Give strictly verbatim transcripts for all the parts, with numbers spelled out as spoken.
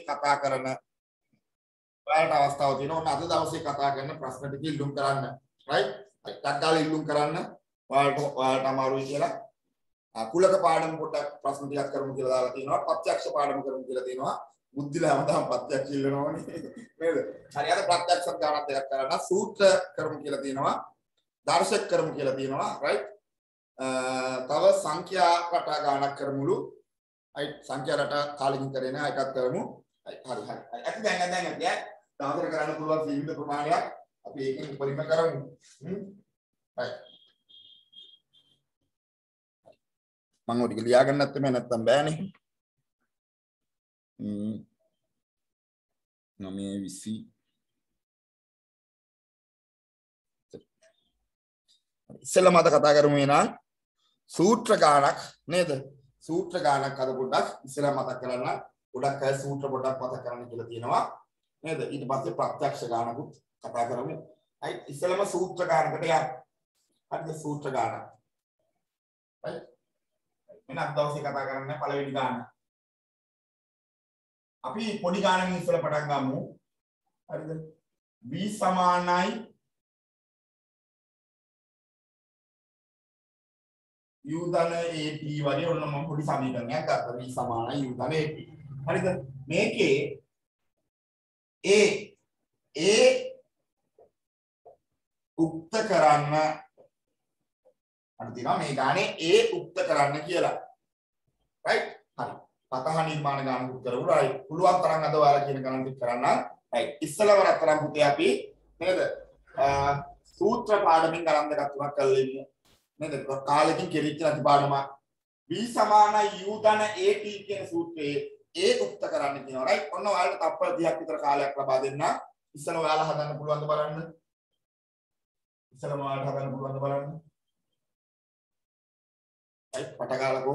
කතා කරන ඔයාලට අවස්ථාවක් තියෙනවා. ඔන්න අද දවසේ කතා කරන ප්‍රශ්න ටික ඉල්ලුම් කරන්න. right? ටක්කාල ඉල්ලුම් කරන්න. ඔයාලට ඔයාලට අමාරුයි කියලා. කුලක පාඩම පොඩ්ඩක් ප්‍රශ්න ටිකක් කරමු කියලා දාලා තියෙනවා. ප්‍රත්‍යක්ෂ පාඩම කරමු කියලා තියෙනවා. බුද්ධිලා හැමදාම ප්‍රත්‍යක්ෂ ඉල්ලනවනේ. නේද? හරි අද ප්‍රත්‍යක්ෂ ගණන් දෙකක් කරන්න. සූත්‍ර කරමු කියලා තියෙනවා. දර්ශක කරමු කියලා තියෙනවා. right? තව සංඛ්‍යා රටා ගණනක් කරමුලු. right? සංඛ්‍යා රටා කාලෙකින් කරේ නෑ. එකක් කරමු. හරි හරි හරි. අපි දැන් දැන් දැන් දවසට කරන්න පුළුවන් සීමිත ප්‍රමාණයක් අපි ඒකෙන් උපරිම කරමු. හ්ම්. right. මම ඔය ටික ලියා ගන්නත් එමේ නැත්තම් බෑනේ. හ්ම්. නමේ විසි ඉස්සෙල්ලා මත කතා කරමු එනා සූත්‍ර ගානක් නේද? සූත්‍ර ගානක් අද පොඩ්ඩක් ඉස්සෙල්ලා මතක් කරන්න. ගොඩක් අය සූත්‍ර පොඩ්ඩක් මතක් කරන්න කියලා තියෙනවා. නේද? ඊට පස්සේ ප්‍රත්‍යක්ෂ ගානකුත් කතා කරමු. හරි ඉස්සෙල්ලාම සූත්‍ර ගානකට යන්න. හරිද? සූත්‍ර ගාන. හරි. මෙන්න දවසේ කතා කරන්නේ පළවෙනි ගාන. අපි පොඩි ගානකින් ඉස්සෙල්ලා පටන් ගමු. හරිද? v සමානයි u ධන at වගේ ඔන්න මම පොඩි සමීකරණයක් ගත්තා. v සමානයි u ධන at. හරිද? මේකේ a a උක්ත කරන්න අර තියෙනවා මේ ගානේ a උක්ත කරන්න කියලා. right? හරි. පතහ නිර්මාණ ගානක් කරමු. right. පුළුවන් තරම් අද ඔයාලා කියන ගණන් ටික කරන්න. right. ඉස්සලවර අතරම් පුතේ අපි නේද? සූත්‍ර පාඩමින් ගණන් දෙකක් තුනක් කරලා ඉන්නේ. නේද? කාලෙකින් කෙරිච්ච නැති පාඩම v සමානයි u ධන at කියන සූත්‍රයේ a උක්ත කරන්න කියනවා. right? ඔන්න ඔයාලට තප්පර තිහක් විතර කාලයක් ලබා දෙන්න. ඉස්සෙල්ලා ඔයාලා හදන්න පුළුවන්ද බලන්න. ඉස්සෙල්ලා ඔයාලට හදන්න පුළුවන්ද බලන්න. right? පටගාලකෝ.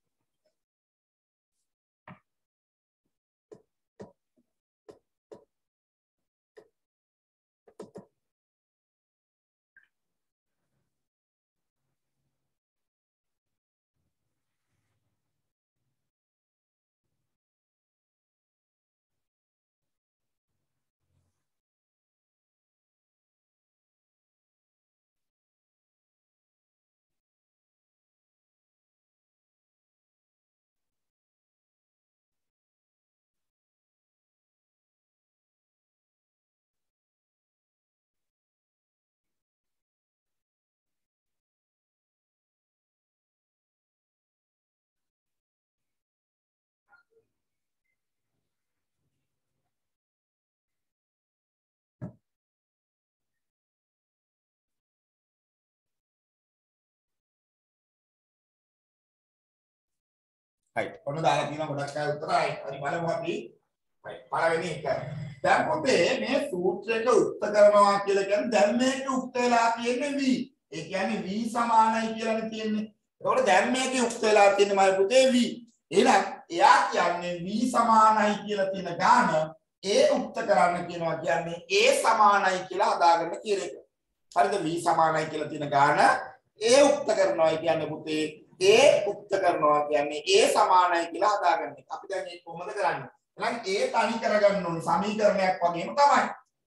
right. ඔන්න දාලා තියෙනවා ගොඩක් අය උත්තරයි. හරි බලමු අපි. right. පළවෙනි එක. දැන් පොතේ මේ සූත්‍රයක උත්තර කරනවා කියලා කියන්නේ දැන් මේක උත්තර වෙලා තියෙන්නේ v. ඒ කියන්නේ v සමානයි කියලානේ තියෙන්නේ. ඒකට දැන් මේකේ උත්තර වෙලා තියෙන්නේ මගේ පුතේ v. එහෙනම් එයා කියන්නේ v සමානයි කියලා තියෙන ගාන a උත්තර කරන්න කියනවා කියන්නේ a සමානයි කියලා හදාගන්න කියන එක. හරිද? v සමානයි කියලා තියෙන ගාන a උත්තර කරනවා කියන්නේ පුතේ a උක්ත කරනවා කියන්නේ a සමානයි කියලා හදාගන්න එක. අපි දැන් මේක කොහොමද කරන්නේ? එහෙනම් a තනි කරගන්න ඕනේ සමීකරණයක් වගේම තමයි.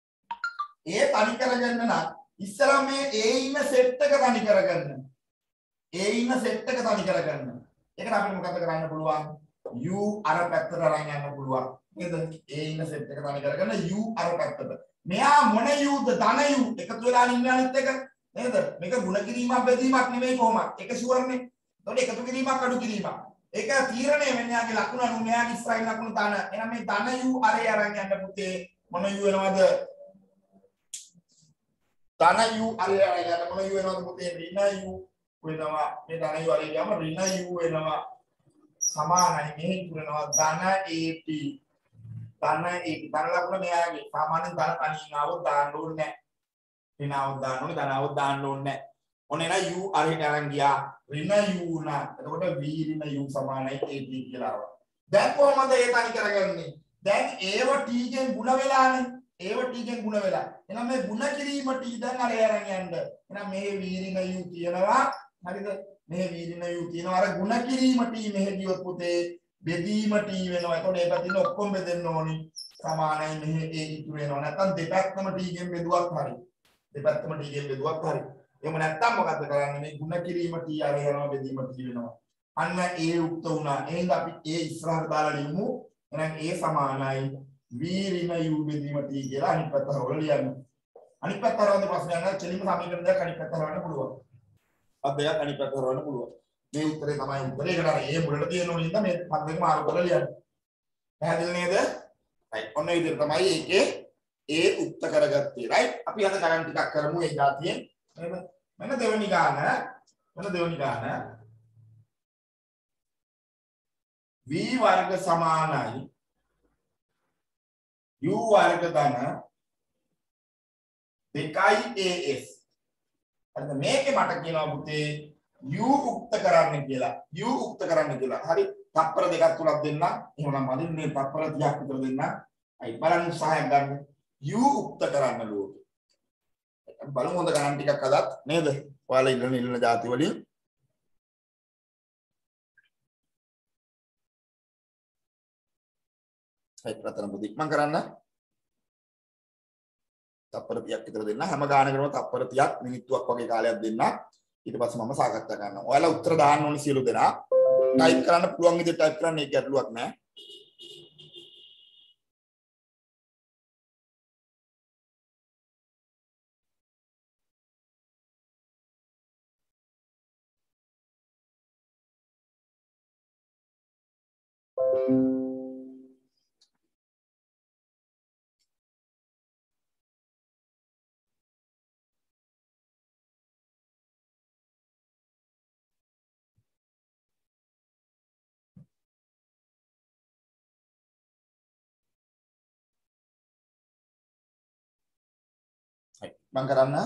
a තනි කරගන්න නම් ඉස්සරහ මේ a ඉන්න සෙට් එක තනි කරගන්න. a ඉන්න සෙට් එක තනි කරගන්න. ඒකට අපිට මොකද කරන්න පුළුවන්? u අර පැත්තට අරන් යන්න පුළුවන්. නේද? a ඉන්න සෙට් එක තනි කරගන්න u අර පැත්තට. මෙයා මොන uද? ධන u එකතු වෙලා ඉන්න අනිත් එක. නේද? මේක ಗುಣ කිරීමක් බෙදීමක් නෙමෙයි කොහොමද? ඒක ෂුවර්නේ. එතකොට එකතු කිරීමක් අඩු කිරීමක්. ඒක තීරණය වෙන්නේ යාගේ ලකුණ අනු මෙයාගේ ඉස්සරහින් ලකුණ ධන. එහෙනම් මේ ධන u අරේ අරන් යන්න පුතේ මොන u වෙනවද? ධන u අරේ අරන් යන්න මොන u වෙනවද පුතේ? ඍණ u වෙනවා. මේ ධන u අරේ ගියාම ඍණ u වෙනවා. සමානයි මෙහෙන් පුරනවා ධන at. ධන at ධන ලකුණ මෙයාගේ. සාමාන්‍යයෙන් ධන තනියෙන් ආවොත් දාන්න ඕනේ නැහැ. ඍණ આવොත් දාන්න ඕනේ, ධන આવොත් දාන්න ඕනේ නැහැ. ඔන්න එන u අරහෙට අරන් ගියා ඍණ u නා. එතකොට v ඍණ u සමානයි at කියලා ආවා. දැන් කොහොමද ඒ තනි කරගන්නේ? දැන් ඒව t ගෙන් ಗುಣ වෙලානේ. ඒව t ගෙන් ಗುಣ වෙලා. එහෙනම් මේ ಗುಣ කිරීම t දැන් අර අරන් යන්න. එහෙනම් මේ v ඍණ u තියෙනවා. හරිද? මේ v ඍණ u තියෙනවා. අර ಗುಣ කිරීම t මෙහෙ ගියොත් පුතේ බෙදීම t වෙනවා. එතකොට ඒ පැත්තේ ඔක්කොම බෙදෙන්න ඕනි. සමානයි මෙහි a ඉතුරු වෙනවා. නැත්නම් දෙපැත්තම t ගෙන් බෙදුවත් හරි. දෙපැත්තම t ගෙන් බෙදුවත් හරි. එහෙම නැත්නම් මොකද්ද කරන්නේ? මේ ಗುಣ කිරීම t අර යනවා බෙදීම t වෙනවා. අන්න a උක්ත වුණා. එහෙනම් අපි a ඉස්සරහට දාලා ලියමු. එහෙනම් a සමානයි v ඍණ u බෙදීම t කියලා අනිත් පැත්ත හරවලා ලියන්න. අනිත් පැත්ත හරවන්න ප්‍රශ්නයක් නැහැ. කෙලින්ම සමීකරණ දෙකක් අනිත් පැත්ත හරවන්න පුළුවන්. අත් දෙකක් අනිත් පැත්ත හරවන්න පුළුවන්. මේ උත්තරේ තමයි උත්තරේ. ඒකට අර a මුලට තියෙන උනේ ඉඳන් මේ පද දෙකම ආරු කරලා ලියන්න. පැහැදිලි නේද? right. ඔන්න ඒ විදිහට තමයි ඒකේ a උක්ත කරගත්තේ. right. අපි අද ගණන් ටිකක් කරමු ඒ જાතියෙන්. එහෙම. මෙන්න දෙවෙනි ගාන. මෙන්න දෙවෙනි ගාන. v වර්ග සමානයි u වර්ග ධන දෙකයි as. හරිද? මේකේ මට කියනවා පුතේ u උක්ත කරන්න කියලා. u උක්ත කරන්න කියලා. හරි. තප්පර දෙකක් තුනක් දෙන්න. එහෙනම් මදින් මේ තප්පර තිහක් විතර දෙන්න. අයි බලන්න උත්සාහයක් ගන්න. u උක්ත කරන්න ලෝකෙ. බලමු හොඳ ගණන් ටිකක් අදත් නේද? ඔයාලා ඉන්න ඉන්න જાති වලින් හයි ප්‍රථම පුදු ඉක්මන් කරන්න. තප්පර තිහක් විතර දෙන්න. හැම ගානකටම තප්පර තිහක් මිනිත්තුවක් වගේ කාලයක් දෙන්න. ඊට පස්සේ මම සාකච්ඡා කරනවා. ඔයාලා උත්තර දාන්න ඕනි සියලු දෙනා. ටයිප් කරන්න පුළුවන් විදිහට ටයිප් කරන්න ඒක ගැටලුවක් නෑ. මම කරන්න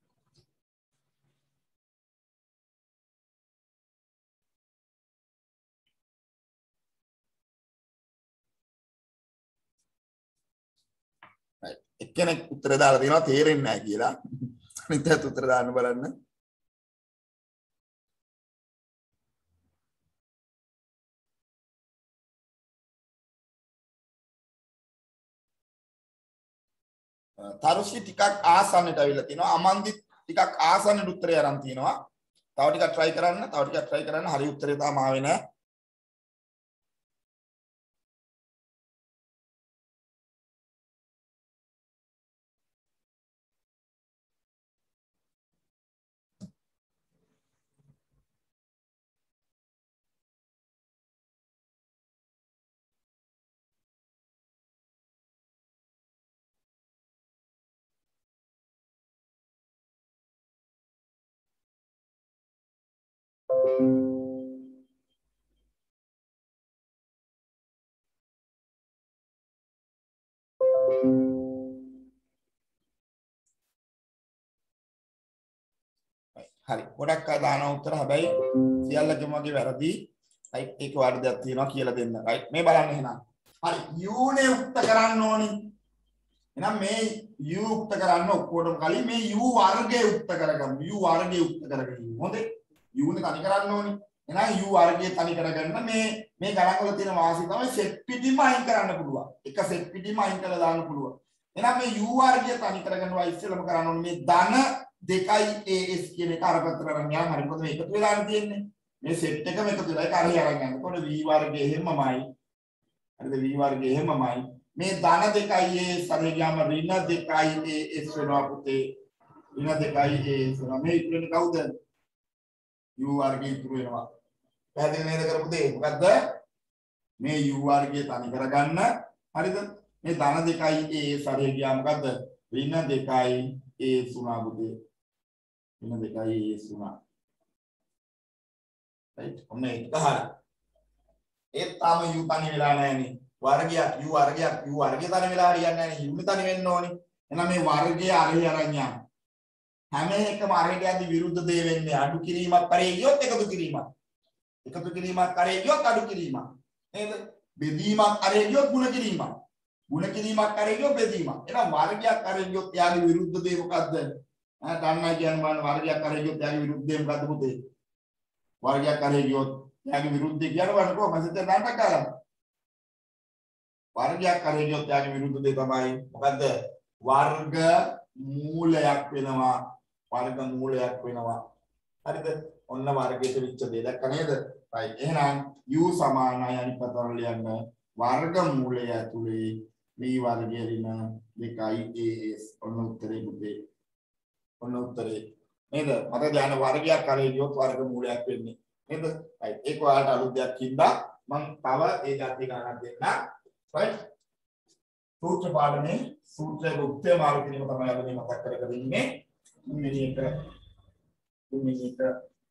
එක්කෙනෙක් උත්තර දාලා තියෙනවා තේරෙන්නේ නැහැ කියලා. අනිත් උත්තර දාන්න බලන්න. තරුෂි ටිකක් ආසන්නට අවිල්ලා තිනවා. අමන්දි ටිකක් ආසන්නට උත්තරය අරන් තිනවා. තව ටිකක් try කරන්න. තව ටිකක් try කරන්න. හරි උත්තරේ තාම ආවේ නැහැ. හරි. ගොඩක් අය දාන උත්තර හැබැයි සියල්ලකම වගේ වැරදි. right ඒක වර්ධයක් තියෙනවා කියලා දෙන්න. right මේ බලන්න එහෙනම්. හරි u නේ උක්ත කරන්න ඕනි. එහෙනම් මේ u උක්ත කරන්න ඔක්කොටම කලින් මේ u වර්ගය උක්ත කරගමු. u වර්ගය උක්ත කරගන්න. හොඳේ. u නේ තනි කරන්න ඕනි. එහෙනම් u වර්ගය තනි කරගන්න මේ මේ ගණන් වල තියෙන වාසිය තමයි සෙට් පිටින්ම අයින් කරන්න පුළුවන්. එක සෙට් පිටින්ම අයින් කරලා දාන්න පුළුවන්. එහෙනම් මේ u වර්ගය තනි කරගන්නවා ඉස්සෙල්ලම කරන්න ඕනේ මේ ධන දෙකයි as කියන එක අර පැත්තට අරන් යන්න. හරි මොකද මේ එකතු වෙලා තියෙන්නේ. මේ සෙට් එකම එකතු වෙලා ඒක අරහි අරන් යන්න. එතකොට v වර්ගය එහෙමමයි. හරිද v වර්ගය එහෙමමයි. මේ ධන දෙකයි as අරගෙන ගියාම ඍණ දෙකයි as වෙනවා පුතේ. ඍණ දෙකයි as වෙනවා. මේ ඉතුරු වෙන්නේ කවුද? u වර්ගය ඉතුරු වෙනවා. පැහැදිලි නේද කරපු දේ? මොකද්ද? මේ u වර්ගය තනි කරගන්න. හරිද? මේ ධන දෙකයි as අරගෙන ගියා මොකද්ද? ඍණ දෙකයි as වුණා පුතේ. ඍණ දෙකයි as වුණා. right ඔන්න ඒක හරිය. ඒත් තාම u තනි වෙලා නැහැනේ. වර්ගයක් u වර්ගයක් u වර්ගය තනි වෙලා හරියන්නේ නැහැ. u තනි වෙන්න ඕනේ. එහෙනම් මේ වර්ගය අරහි අරන් යන්න. හැම එකම අරහෙට යද්දි විරුද්ධ දේ වෙන්නේ අඩු කිරීමක් කරේ ගියොත් එකතු කිරීමක්. එකතු කිරීමක් කරේ ගියොත් අඩු කිරීමක්. නේද? බෙදීමක් කරේ ගියොත් ಗುಣ කිරීමක්. ಗುಣ කිරීමක් කරේ ගියොත් බෙදීමක්. එහෙනම් වර්ගයක් කරේ ගියොත් යාගේ විරුද්ධ දේ මොකද්ද? ඈ දන්නයි කියන බලන්න වර්ගයක් කරේ ගියොත් යාගේ විරුද්ධ දේ මොකද්ද පුතේ? වර්ගයක් කරේ ගියොත් යාගේ විරුද්ධය කියන වань කොහොමද හිතේ නාටක කරලා වර්ගයක් කරේ කියොත් යාගේ විරුද්ධ දේ තමයි මොකද්ද වර්ග මූලයක් වෙනවා වර්ග මූලයක් වෙනවා හරිද ඔන්න වර්ගයට විච්ච දේ දැක්ක නේද right එහෙනම් u සමානයි අනිත් පැත්තට ලියන්න වර්ග මූලය ඇතුලේ v වර්ගය ඍණ දෙකයි as ඔන්න උත්තරේ පුතේ ඔන්න උත්තරේ නේද මට ධ්‍යාන වර්ගයක් කරේ කියොත් වර්ග මූලයක් වෙන්නේ නේද right ඒක ඔයාලට අලුත් දෙයක් හින්දා මම තව ඒ જાති ගණනක් දෙන්න right සූත්‍ර පාඩමේ සූත්‍රයේ උත්තර මාර්ග කිරීම තමයි අද මේ මතක් කරගෙන ඉන්නේ තුන්වෙනි එක තුන්වෙනි එක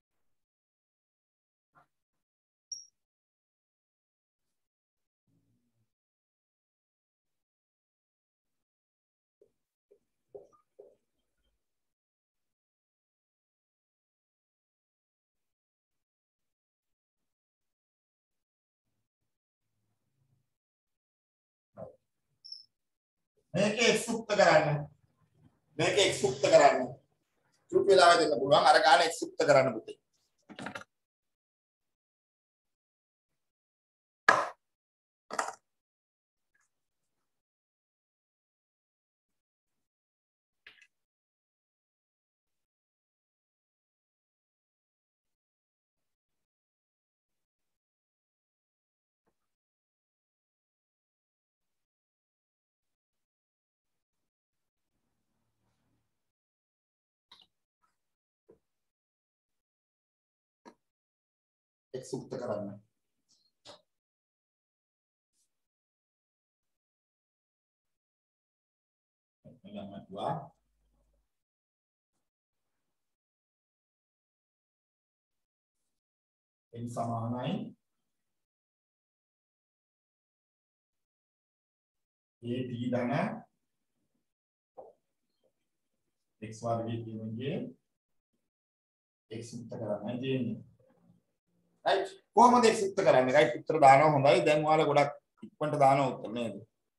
මේකේ x සුක්ත කරන්න මේකේ x සුක්ත කරන්න චුට් වෙලාවෙ දෙන්න පුළුවන් අර ගාන x සුක්ත කරන්න පුතේ x සුක්ත කරන්න මම හිතුවා n සමානයි a t ධන x වර්ගය කියන්නේ x සුක්ත කරන්නයි තියෙන්නේ right කොහොමද x සුක්ත කරන්නේ right උත්තර දානවා හොඳයි දැන් ඔයාලා ගොඩක් ඉක්මනට දානවා උත්තර නේද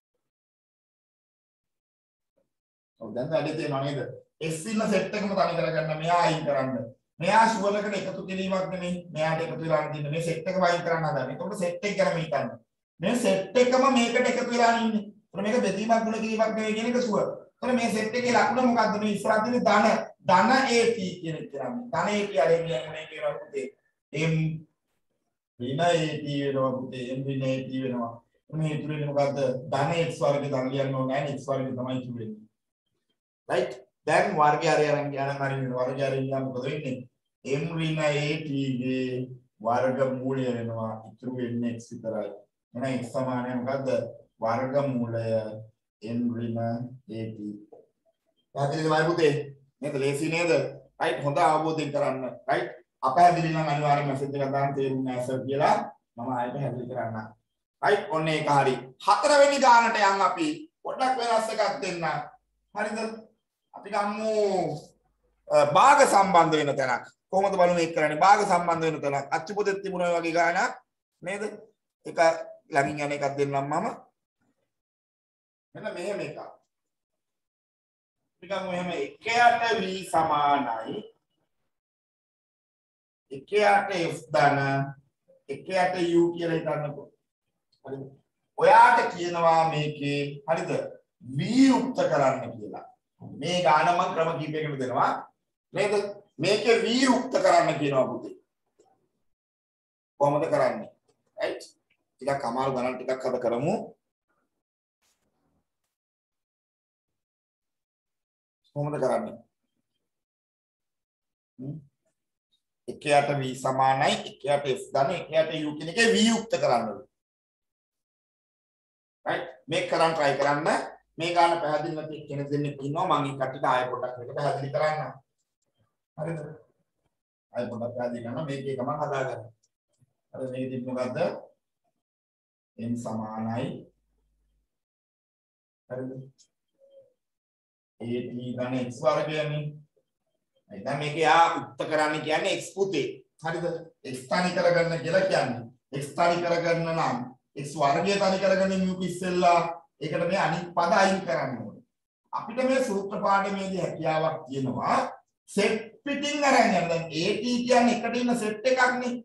ඔව් දැන් වැඩි තියෙනවා නේද x ඉන්න සෙට් එකම තනි කරගන්න මෙයා අයින් කරන්න මෙයා ෂුවර් එකට එකතු කිරීමක් නෙමෙයි මෙයාට එකතු වෙලා තියෙන මේ සෙට් එක වයින් කරන්න හදන්නේ එතකොට සෙට් එක ගැනම හිතන්න මේ සෙට් එකම මේකට එකතු වෙලා ඉන්නේ එතකොට මේක බෙදීමක් ගුණ කිරීමක් නෙවෙයි කියන එක ෂුවර් එතකොට මේ සෙට් එකේ ලකුණ මොකද්ද මේ ඉස්සරහ තියෙන ධන ධන at කියන එක කරන්නේ ධන at අරගෙන යන්නේ කියලා පුතේ m ඍණ at වෙනවා පුතේ m ඍණ at වෙනවා මේ ඉතුරුනේ මොකද්ද ධන x වර්ගය ධන ලියන්න ඕනේ නැහැ x වර්ගය තමයි ඉතුරු වෙන්නේ right දැන් වර්ගය අරගෙන යන හරියට වර්ගය අරගෙන යන මොකද වෙන්නේ m ඍණ at ගේ වර්ග මූලය වෙනවා ඉතුරු වෙන්නේ x විතරයි එහෙනම් x සමානයි මොකද්ද වර්ග මූලය m ඍණ at පැහැදිලිද වයි පුතේ නේද ලේසි නේද right හොඳ අවබෝධයෙන් කරන්න right අපහැදිලි නම් අනිවාර්යයෙන් මැසේජ් එකක් දාන්න තේරුම් නැහැ සර් කියලා මම ආයෙත් පැහැදිලි කරන්න right ඔන්න ඒක හරි හතරවෙනි ගානට යන් අපි පොඩ්ඩක් වෙනස් එකක් දෙන්න හරිද අපි ගමු භාග සම්බන්ධ වෙන තැනක් කොහොමද බලමු මේක කරන්නේ භාග සම්බන්ධ වෙන තැනක් අච්චු පොතේ තිබුණා වගේ ගානක් නේද එක ළඟින් යන එකක් දෙන්නම් මම මෙන්න මෙහෙම එකක් අපි ගමු එහෙම එකයට v සමානයි එකයට f ධන එකයට u කියලා හිතන්නකෝ හරිද ඔයාට කියනවා මේකේ හරිද v යුක්ත කරන්න කියලා මේ ගාන මම ක්‍රම කීපයකට දෙනවා නේද මේකේ v යුක්ත කරන්න කියනවා පුතේ කොහොමද කරන්නේ right ටිකක් අමාරු ගණන් ටිකක් හද කරමු කොහොමද කරන්නේ එකයට v සමානයි එකයට f ධන එකයට u කියන එකේ v යුක්ත කරන්න ඕනේ right මේක කරන් try කරන්න මේ ගාන පැහැදිලි නැති කෙනෙක් දෙන්නෙක් ඉන්නවා මම ඒ කට්ටියට ආයෙ පොඩ්ඩක් මේක පැහැදිලි කරන්න හරිද ආයෙ පොඩ්ඩක් පැහැදිලි කරන්න මේකේ ගමන් හදාගන්න හරි මේක තිබ්බ මොකද්ද n සමානයි හරිද at ධන x වර්ගයනේ දැන් මේක යා උත්ත කරන්න කියන්නේ x පුතේ හරිද x තනි කරගන්න කියලා කියන්නේ x තනි කරගන්න නම් x වර්ගය තනි කරගන්න mu ඉස්සෙල්ලා ඒකට මේ අනිත් පද අයින් කරන්න ඕනේ අපිට මේ සූත්‍ර පාඩමේදී හැකියාවක් තියෙනවා සෙට් පිටින් අරන් යන්න දැන් at කියන්නේ එකට ඉන්න සෙට් එකක් නේ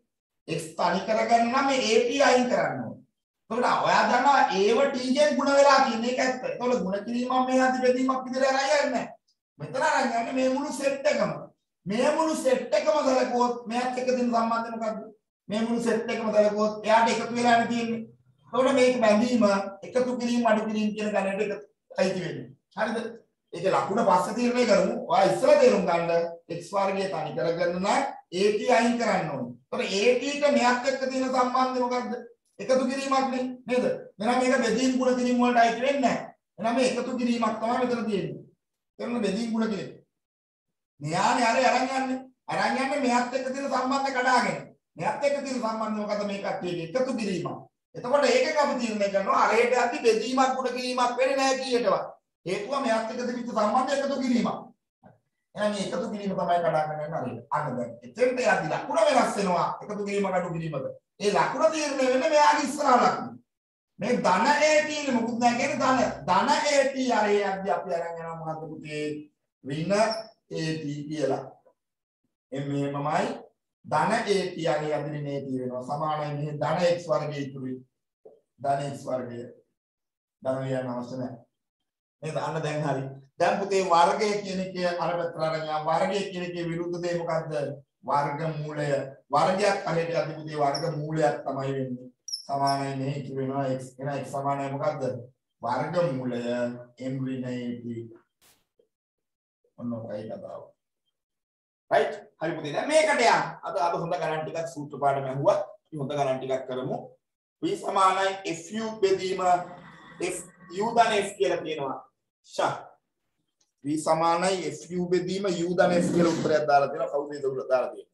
x තනි කරගන්න නම් මේ at අයින් කරන්න ඕනේ. එතකොට ඔයා දන්නවා ඒව t ගෙන් ගුණ වෙලා තියෙන එක ඇත්ත. එතකොට ගුණ කිරීමක් මේ අධි බෙදීමක් විදිහට අරන් යන්නේ නැහැ. මෙතන අරන් යන්නේ මේ මුළු සෙට් එකම. මේ මුළු සෙට් එකම සලකුවොත් මෙයාත් එක්ක තියෙන සම්බන්ධය මොකද්ද? මේ මුළු සෙට් එකම සලකුවොත් එයාට එකතු වෙලානේ තියෙන්නේ. එතකොට මේක බැඳීම එකතු කිරීම අඩු කිරීම කියන ගණනට එකයි තියෙන්නේ. හරිද? ඒකේ ලකුණ පස්සේ තීරණය කරමු. ඔයා ඉස්සලා තේරුම් ගන්න x වර්ගය තනි කරගන්න නම් at අයින් කරන්න ඕනේ. එතකොට at ට මෙයක් එක්ක තියෙන සම්බන්ධය මොකද්ද? එකතු කිරීමක් නේ නේද? එහෙනම් මේක බෙදීම් ගුණ කිරීම වලට අයිති වෙන්නේ නැහැ. එහෙනම් මේ එකතු කිරීමක් තමයි මෙතන තියෙන්නේ. එතන බෙදීම් ගුණ කිරීම. මෙයානේ අර අරන් යන්නේ. අරන් යන්නේ මෙයත් එක්ක තියෙන සම්බන්ධය කඩාගෙන. මෙයත් එක්ක තියෙන සම්බන්ධය මොකද්ද මේකත් කියන්නේ එකතු කිරීමක්. එතකොට ඒකෙන් අපි තීරණය කරනවා අරයට යද්දි බෙදීමක් ගුණ කිරීමක් වෙන්නේ නැහැ කීයටවත්. හේතුව මෙයත් එක්ක තිබිච්ච සම්බන්ධය එකතු කිරීමක්. එහෙනම් මේ එකතු කිරීම තමයි කඩාගෙන යන්නේ හරියට. අන්න දැන් එතෙන්ට යද්දි ලකුණ වෙනස් වෙනවා එකතු කිරීමක් අඩු කිරීමක. ඒ ලකුණ තීරණය වෙන්නේ මෙයාගේ ඉස්සරහ ලකුණ. මේ ධන at නේ මොකුත් නැහැ කියන්නේ ධන. ධන at අරේ යද්දි අපි අරන් යනවා මොකද්ද පුතේ? ඍණ at කියලා. එමෙ මෙමමයි ධන at අරේ යද්දි ඍණ at වෙනවා. සමානයි මෙහි ධන x වර්ගය ඉතුරුයි. ධන x වර්ගය. ධන වියන අවශ්‍ය නැහැ. නේද? අන්න දැන් හරි. දැන් පුතේ වර්ගය කියන එකේ අර පැත්තට අරන් යනවා. වර්ගය කියන එකේ විරුද්ධ දේ මොකද්ද? වර්ග මූලය. වර්ගයක් අරේට යද්දි පුතේ වර්ග මූලයක් තමයි වෙන්නේ. සමානයි මේ ඉතුරු වෙනවා x. එහෙනම් x සමානයි මොකද්ද? වර්ග මූලය m ඍණ at. ඔන්න ඔකයි කතාව. right? හරි පුතේ. දැන් මේකට යන්න. අද අද හොඳ ගණන් ටිකක් සූත්‍ර පාඩම ඇහුවා. අපි හොඳ ගණන් ටිකක් කරමු. v සමානයි fu බෙදීම f u ධන f කියලා කියනවා. ෂා. v සමානයි fu බෙදීම u ධන f කියලා උත්තරයක් දාලා තියෙනවා. කවුද ඒක උත්තර දාලා තියෙන්නේ?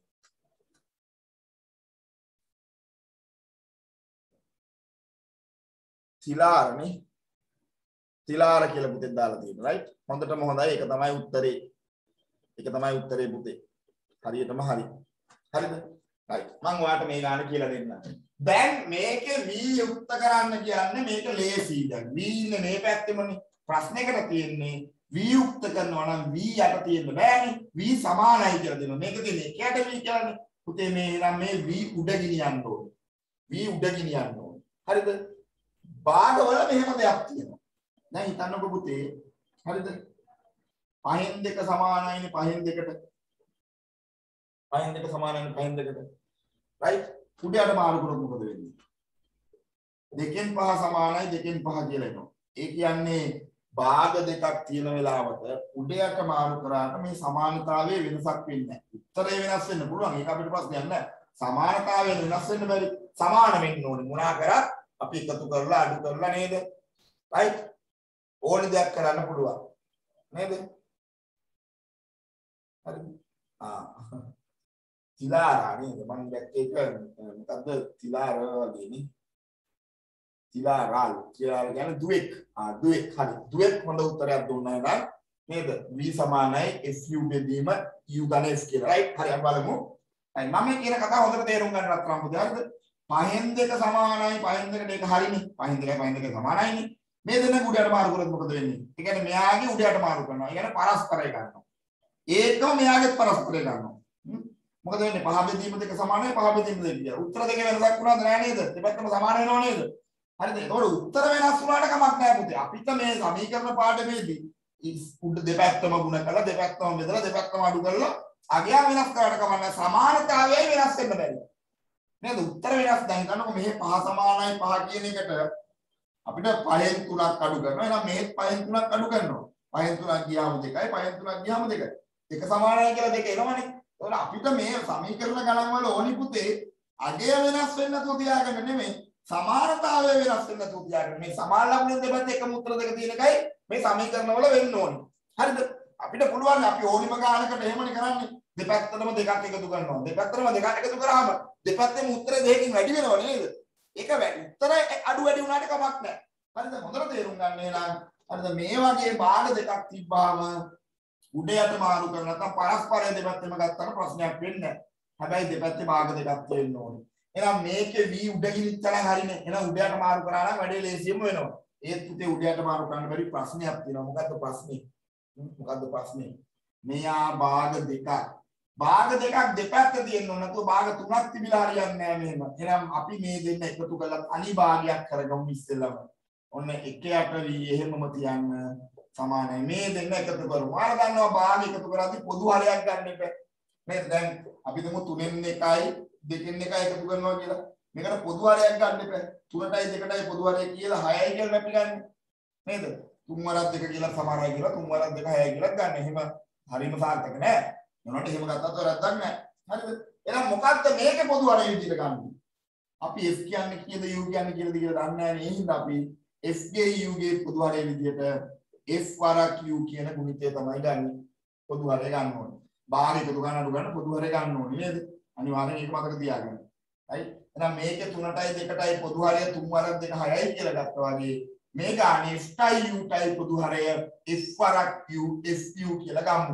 තිලාරනේ. තිලාර කියලා පුතේ දාලා තියෙනවා. right? හොඳටම හොඳයි. ඒක තමයි උත්තරේ. ඒක තමයි උත්තරේ පුතේ. හරියටම හරි. හරිද? right. මම ඔයාලට මේ ගාන කියලා දෙන්නම්. දැන් මේකේ v යුක්ත කරන්න කියන්නේ මේක ලේසි දැන්. v ඉන්නේ මේ පැත්තෙමනේ. ප්‍රශ්නයකට තියෙන්නේ v යුක්ත කරනවා නම් v යට තියෙන්න බෑනේ. v සමානයි කියලා දෙනවා. මේක තියෙන්නේ එකට v කියන්නේ. පුතේ මේ නම් මේ v උඩ ගෙනියන්න ඕනේ. v උඩ ගෙනියන්න ඕනේ. හරිද? භාගවල මෙහෙම දෙයක් තියෙනවා. දැන් හිතන්නකො පුතේ. හරිද? පහෙන් දෙක සමානයිනේ පහෙන් දෙකට. පහෙන් දෙක සමානයිනේ පහෙන් දෙකට. right? උඩයට මාරු කරොත් මොකද වෙන්නේ? දෙකෙන් පහ සමානයි දෙකෙන් පහ කියලා එනවා. ඒ කියන්නේ භාග දෙකක් තියෙන වෙලාවට උඩයට මාරු කරාට මේ සමානතාවයේ වෙනසක් වෙන්නේ නැහැ. උත්තරේ වෙනස් වෙන්න පුළුවන්. ඒක අපිට ප්‍රශ්නයක් නැහැ. සමානතාවයෙන් වෙනස් වෙන්න බැරි. සමාන වෙන්න ඕනේ. මොනවා කරත් අපි එකතු කරලා අඩු කරලා නේද? right? ඕනි දෙයක් කරන්න පුළුවන්. නේද? හරිද? ආ. තිලාරා නේද? මම දැක්කේ ඒක මොකද්ද? තිලාර වගේනේ. තිලාරාල් කියලා කියන්නේ දුවෙක්. ආ දුවෙක් හරි. දුවෙක් හොඳ උත්තරයක් දුන්නා නේද? නේද? v සමානයි fu බෙදීම u ධන f කියලා. right? හරි අපි බලමු. හරි මම මේ කියන කතාව හොඳට තේරුම් ගන්න රත්නම් පුතේ. හරිද? පහෙන් දෙක සමානයි පහෙන් දෙකට ඒක හරිනේ. පහෙන් දෙකයි පහෙන් දෙකයි සමානයිනේ. මේ දෙන්න උඩයට මාරු කරොත් මොකද වෙන්නේ? ඒ කියන්නේ මෙයාගේ උඩයට මාරු කරනවා. ඒ කියන්නේ පරස්පරය ගන්නවා. ඒකම මෙයාගේ පරස්පරය ගන්නවා. මොකද වෙන්නේ? පහ බෙදීම දෙක සමානයි පහ බෙදීම දෙක කියලා. උත්තර දෙක වෙනසක් වුණාද නෑ නේද? දෙපැත්තම සමාන වෙනව නේද? හරිද? ඒතකොට උත්තර වෙනස් වුණාට කමක් නෑ පුතේ. අපිට මේ සමීකරණ පාඩමේදී උඩ දෙපැත්තම ගුණ කරලා දෙපැත්තම බෙදලා දෙපැත්තම අඩු කරලා අගය වෙනස් කරාට කමක් නෑ. සමානතාවයයි වෙනස් වෙන්න බැරි. නේද? උත්තර වෙනස් දැන් ගන්නකො මෙහෙ පහ සමානයි පහ කියන එකට අපිට පහෙන් තුනක් අඩු කරනවා. එහෙනම් මෙහෙත් පහෙන් තුනක් අඩු කරනවා. පහෙන් තුනක් ගියාම දෙකයි පහෙන් තුනක් ගියාම දෙකයි. දෙක සමානයි කියලා දෙක එනවනේ. ඒතකොට අපිට මේ සමීකරණ ගණන් වල ඕනි පුතේ අගය වෙනස් වෙන්න නැතුව තියාගන්න නෙමෙයි සමානතාවය වෙනස් වෙන්න නැතුව තියාගන්න. මේ සමාන ලකුණෙන් දෙපැත්ත එකම උත්තර දෙක තියෙන එකයි මේ සමීකරණ වල වෙන්න ඕනි. හරිද? අපිට පුළුවන් අපි ඕනිම ගානකට එහෙමනේ කරන්නේ. දෙපැත්තටම දෙකක් එකතු කරනවා. දෙපැත්තටම දෙකක් එකතු කරාම දෙපැත්තෙම උත්තර දෙකකින් වැඩි වෙනව නේද? ඒක වැඩි. උත්තර අඩු වැඩි වුණාට කමක් නැහැ. හරිද? හොඳට තේරුම් ගන්න එහෙනම් හරිද මේ වගේ භාග දෙකක් තිබ්බාම උඩයට මාරු කරලා නැත්නම් පරස්පරය දෙපැත්තෙම ගත්තාම ප්‍රශ්නයක් වෙන්නේ නැහැ. හැබැයි දෙපැත්තේ භාග දෙකක් තියෙන්න ඕනේ. එහෙනම් මේකේ v උඩ ගිනිච්චලා හරිනේ. එහෙනම් උඩයට මාරු කරා නම් වැඩේ ලේසියෙම වෙනවා. ඒත් පුතේ උඩයට මාරු කරන්න බැරි ප්‍රශ්නයක් තියෙනවා. මොකද්ද ප්‍රශ්නේ? මොකද්ද ප්‍රශ්නේ? මෙයා භාග දෙකක් භාග දෙකක් දෙපැත්ත තියෙන්න ඕන නැතුව භාග තුනක් තිබිලා හරියන්නේ නැහැ මෙහෙම. එහෙනම් අපි මේ දෙන්න එකතු කරලා තනි භාගයක් කරගමු ඉස්සෙල්ලම. ඔන්න එක යට v එහෙමම තියන්න සමානයි. මේ දෙන්න එකතු කරමු. ඔයාලා දන්නවා භාග එකතු කරද්දී පොදු හරයක් ගන්න එපා. නේද? දැන් අපි දුමු තුනෙන් එකයි දෙකෙන් එකයි එකතු කරනවා කියලා. මේකට පොදු හරයක් ගන්න එපා. තුනටයි දෙකටයි පොදු හරය කියලා හයයි කියලා නැති ගන්න. නේද? තුන් වරක් දෙක කියලා සමානයි කියලා තුන් වරක් දෙක හයයි කියලා ගන්න. එහෙම හරිම සාර්ථක නෑ. මොනවද එහෙම ගත්තත් වැරද්දක් නෑ. හරිද? එහෙනම් මොකක්ද මේකේ පොදු හරය විදිහට ගන්න? අපි s කියන්නේ කීයද u කියන්නේ කීයද කියලා දන්නේ නැහැ නේ. ඒ හින්දා අපි s ගේ u ගේ පොදු හරය විදිහට f වරක් u කියන ගුණිතය තමයි ගන්න. පොදු හරය ගන්න ඕනේ. භාග එකතු ගන්න අඩු ගන්න පොදු හරය ගන්න ඕනේ නේද? අනිවාර්යෙන් ඒක මතක තියාගන්න. හරි? එහෙනම් මේකේ තුනටයි දෙකටයි පොදු හරය තුන් වරක් දෙක හයයි කියලා ගත්තා වගේ මේ ගානේ f u ටයි පොදු හරය f වරක් u fu කියලා ගමු.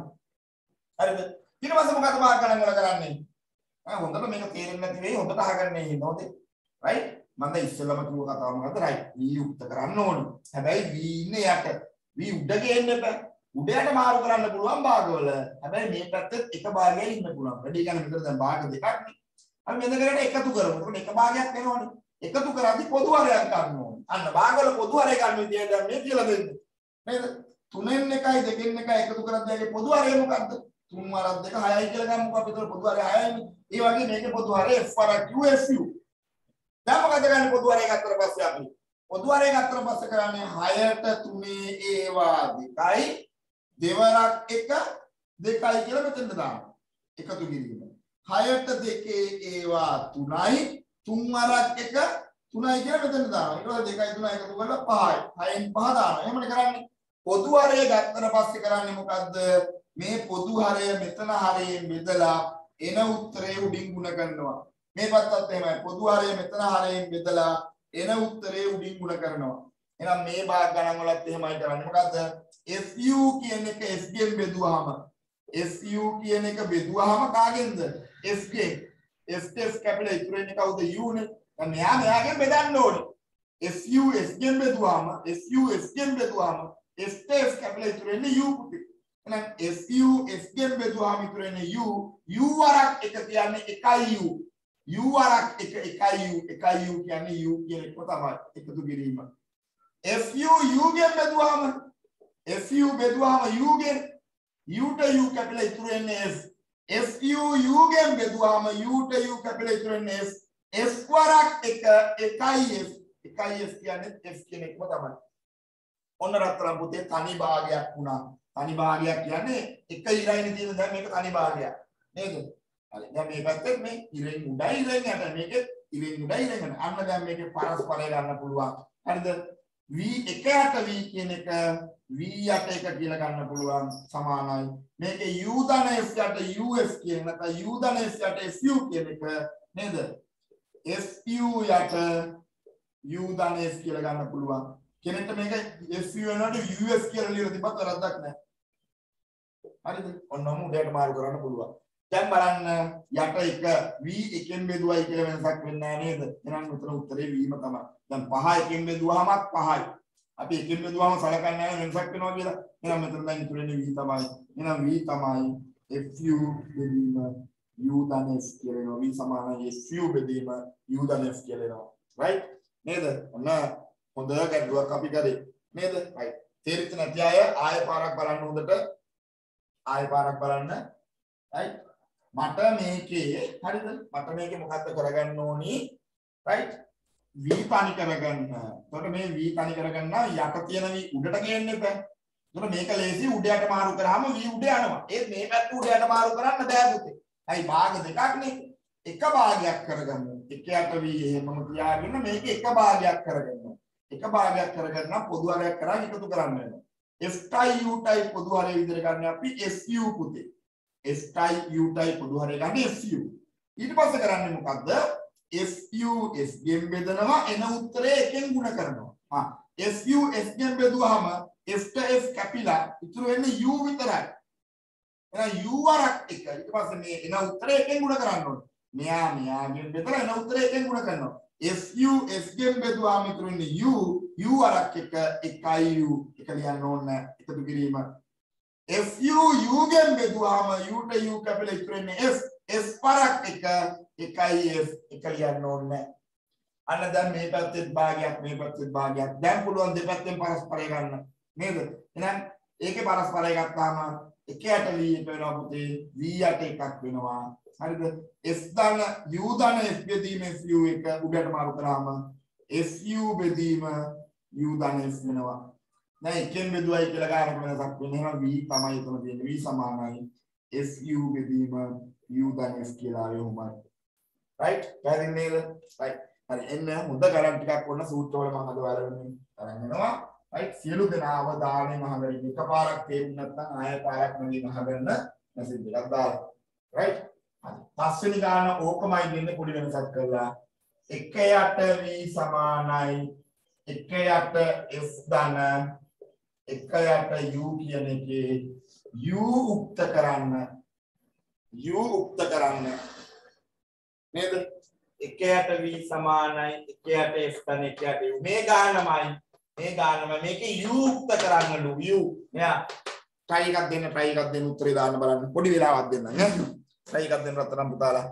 හරිද? ඊට පස්සේ මොකද භාග ගණන් වල කරන්නේ? ආ හොඳට මේක තේරෙන්නේ නැති වෙයි හොඳට අහගන්නේ ඉන්නෝද? රයිට්? මම දැන් ඉස්සෙල්ලම කිව්ව කතාව මොකද්ද? රයිට්. v යුක්ත කරන්න ඕනේ. හැබැයි v ඉන්නේ යට. v උඩ ගේන්න එපා. උඩයට මාරු කරන්න පුළුවන් භාගවල. හැබැයි මේ පැත්තෙත් එක භාගයක් ඉන්න පුළුවන්. වැඩි ගන්න මෙතන දැන් භාග දෙකක් නේ. අපි මෙතනකට එකතු කරමු. එතකොට එක භාගයක් වෙනවනේ. එකතු කරද්දි පොදු හරයක් ගන්න ඕනේ. අන්න භාගවල පොදු හරය ගන්න විදිය දැන් මේ කියලා දෙන්නේ. නේද? තුනෙන් එකයි දෙකෙන් එකයි එකතු කරද්දී ඒකේ පොදු හරය මොකද්ද? තුන් වරක් දෙක හයයි කියලා ගමුකෝ. අපි ඒතර පොදු හරය හයයිනේ. ඒ වගේ මේකේ පොදු හරය f වරක් u fu. දැන් මොකද ගන්න පොදු හරය ගත්තට පස්සේ අපි? පොදු හරය ගත්තට පස්සේ කරන්නේ හයට තුනේ ඒවා දෙකයි දෙවරක් එක දෙකයි කියලා මෙතෙන්ට දානවා. එකතු කිරීම. හයට දෙකේ ඒවා තුනයි තුන් වරක් එක තුනයි කියලා මෙතෙන්ට දානවා. ඊට පස්සේ දෙකයි තුනයි එකතු කරලා පහයි. හයෙන් පහ දානවා. එහෙමනේ කරන්නේ. පොදු හරය ගත්තට පස්සේ කරන්නේ මොකද්ද? මේ පොදු හරය මෙතන හරයෙන් බෙදලා එන උත්තරේ උඩින් ගුණ කරනවා. මේ පැත්තත් එහෙමයි. පොදු හරය මෙතන හරයෙන් බෙදලා එන උත්තරේ උඩින් ගුණ කරනවා. එහෙනම් මේ භාග ගණන් වලත් එහෙමයි කරන්නේ. මොකද්ද? fu කියන එක s ගෙන් බෙදුවාම fu කියන එක බෙදුවාම කාගෙන්ද? s ගෙන්. s s කැපිටල් ඉතුරු වෙන්නේ කවුද? u නේ. දැන් මෙයා මෙයාගෙන් බෙදන්න ඕනේ. fu s ගෙන් බෙදුවාම fu s ගෙන් බෙදුවාම s s කැපිටල් ඉතුරු වෙන්නේ u පුතේ. එහෙනම් fu s ගෙන් බෙදුවාම ඉතුරු වෙන්නේ u u වරක් එක කියන්නේ එකයි u u වරක් එක එකයි u එකයි u කියන්නේ u කියන එක තමයි එකතු කිරීම. fu u ගෙන් බෙදුවාම fu බෙදුවාම u ගෙන් u ට u කැපිටල් ඉතුරු වෙන්නේ f fu u ගෙන් බෙදුවාම u ට u කැපිටල් ඉතුරු වෙන්නේ f f වරක් එක එකයි f එකයි f කියන්නේ f කියන එකම තමයි. ඔන්න රත්තරන් පුතේ තනි භාගයක් වුණා. තනි භාගයක් කියන්නේ එක ඉරයිනේ තියෙන දැන් මේක තනි භාගයක් නේද? හරි. දැන් මේ පැත්තේ මේ ඉරෙන් උඩයි ඉරෙන් යට මේක ඉරෙන් උඩයි ඉරෙන් යට. අන්න දැන් මේකේ පරස්පරය ගන්න පුළුවන්. හරිද? v එක යට v කියන එක v යට එක කියලා ගන්න පුළුවන් සමානයි. මේකේ u ධන f යට uf කියන නැත්නම් u ධන f යට fu කියන එක නේද? fu යට u ධන f කියලා ගන්න පුළුවන්. කෙනෙක්ට මේක fu වෙනකොට us කියලා ලියලා තිබ්බත් වැරද්දක් නැහැ. හරිද? ඔන්නම උඩයට මාරු කරන්න පුළුවන්. දැන් බලන්න යට එක v එකෙන් බෙදුවයි කියලා වෙනසක් වෙන්නේ නැහැ නේද? එහෙනම් උතර උත්තරේ v ම තමයි. දැන් පහ එකෙන් බෙදුවාමත් පහයි. අපි එකෙන් බෙදුවාම සලකන්නේ නැහැ වෙනසක් වෙනවා කියලා. එහෙනම් මෙතන දැන් ඉතුරු වෙන්නේ v තමයි. එහෙනම් v තමයි fu බෙදීම u ධන f කියලා වෙනවා. v සමානයි fu බෙදීම u ධන f කියලා වෙනවා. right? නේද? ඔන්න හොඳ ගැටලුවක් අපි කරේ. නේද? right. තේරිච්ච නැති අය ආයෙ පාරක් බලන්න හොඳට. ආයෙ පාරක් බලන්න. right? මට මේකේ හරිද? මට මේකේ මොකක්ද කරගන්න ඕනි? right? v තනි කරගන්න. එතකොට මේ v තනි කරගන්න යට තියෙන v උඩට ගේන්න එපා. එතකොට මේක ලේසි උඩයට මාරු කරාම v උඩ යනවා. ඒත් මේ පැත්ත උඩයට මාරු කරන්න බෑ පුතේ. අයි භාග දෙකක් නේ. එක භාගයක් කරගන්න. එක යට v එහෙමම තියාගෙන මේක එක භාගයක් කරගන්න. එක භාගයක් කරගන්න පොදු හරයක් කරා එකතු කරන්න වෙනවා. f ටයි u ටයි පොදු හරය විදිහට ගන්න අපි fu පුතේ. f ටයි u ටයි පොදු හරය ගන්න fu. ඊට පස්සේ කරන්නේ මොකද්ද? fu s ගෙන් බෙදනවා එන උත්තරේ එකෙන් ගුණ කරනවා. හා fu s ගෙන් බෙදුවාම f ට f කැපිලා ඉතුරු වෙන්නේ u විතරයි. එහෙනම් u වරක් එක. ඊට පස්සේ මේ එන උත්තරේ එකෙන් ගුණ කරන්න ඕනේ. මෙයා මෙයාගෙන් බෙදලා එන උත්තරේ එකෙන් ගුණ කරනවා. fu s ගෙන් බෙදුවාම ඉතුරු වෙන්නේ u u වරක් එක එකයි u එක ලියන්න ඕනේ එකතු කිරීම. fu u ගෙන් බෙදුවාම u ට u කැපිලා ඉතුරු වෙන්නේ f f පරක් එක එකයි f එක ලියන්න ඕනේ. අන්න දැන් මේ පැත්තේ භාගයක් මේ පැත්තේ භාගයක් දැන් පුළුවන් දෙපැත්තෙන් පරස්පරය ගන්න නේද? එහෙනම් ඒකේ පරස්පරය ගත්තාම එකයට v එක වෙනවා පුතේ v යට එකක් වෙනවා. හරිද? f ධන u ධන f බෙදීම fu එක උඩට මාරු කරාම fu බෙදීම u ධන f වෙනවා. දැන් එකෙන් බෙදුවයි කියලා ගානක වෙනසක් වෙන්නේ. එහෙනම් v තමයි එතන තියෙන්නේ. v සමානයි fu බෙදීම u ධන f කියලා ආවේ උමයි. right? පැහැදිලි නේද? right. හරි එන්න හොඳ ගණන් ටිකක් වුණ සූත්‍ර වල මම අද වරමින් අරන් එනවා. right? සියලු දෙනා අවධානය මහගරින් එකපාරක් තේරුම් නැත්නම් ආය පාරක් නෙවෙයි මහගන්න මැසේජ් එකක් දාලා. right? හරි. පස්වෙනි ගාන ඕකමයි දෙන්නේ පොඩි වෙනසක් කරලා. එක යට v සමානයි එක යට f ධන එක යට u කියන එකේ u උක්ත කරන්න u උක්ත කරන්න නේද? එක යට v සමානයි එක යට f ධන එක යට u මේ ගානමයි මේ ගානම මේකේ u උක්ත කරන්නලු u මෙයා try එකක් දෙන්න try එකක් දෙන්න උත්තරේ දාන්න බලන්න පොඩි වෙලාවක් දෙන්න ඈ try එකක් දෙන්න රත්තරන් පුතාලා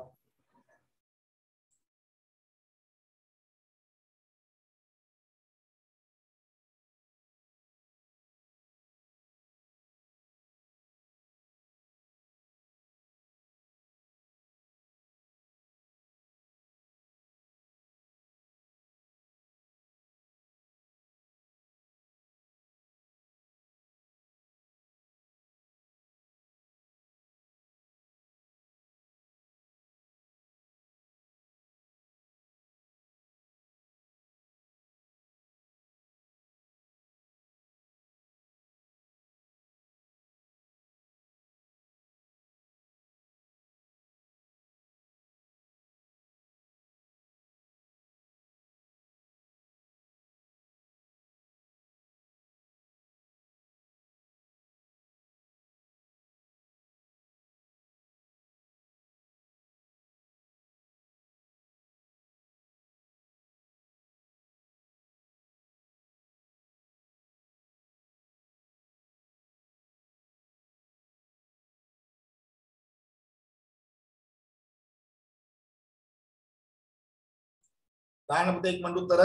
දාන්න පුතේ ඉක්මනට උත්තර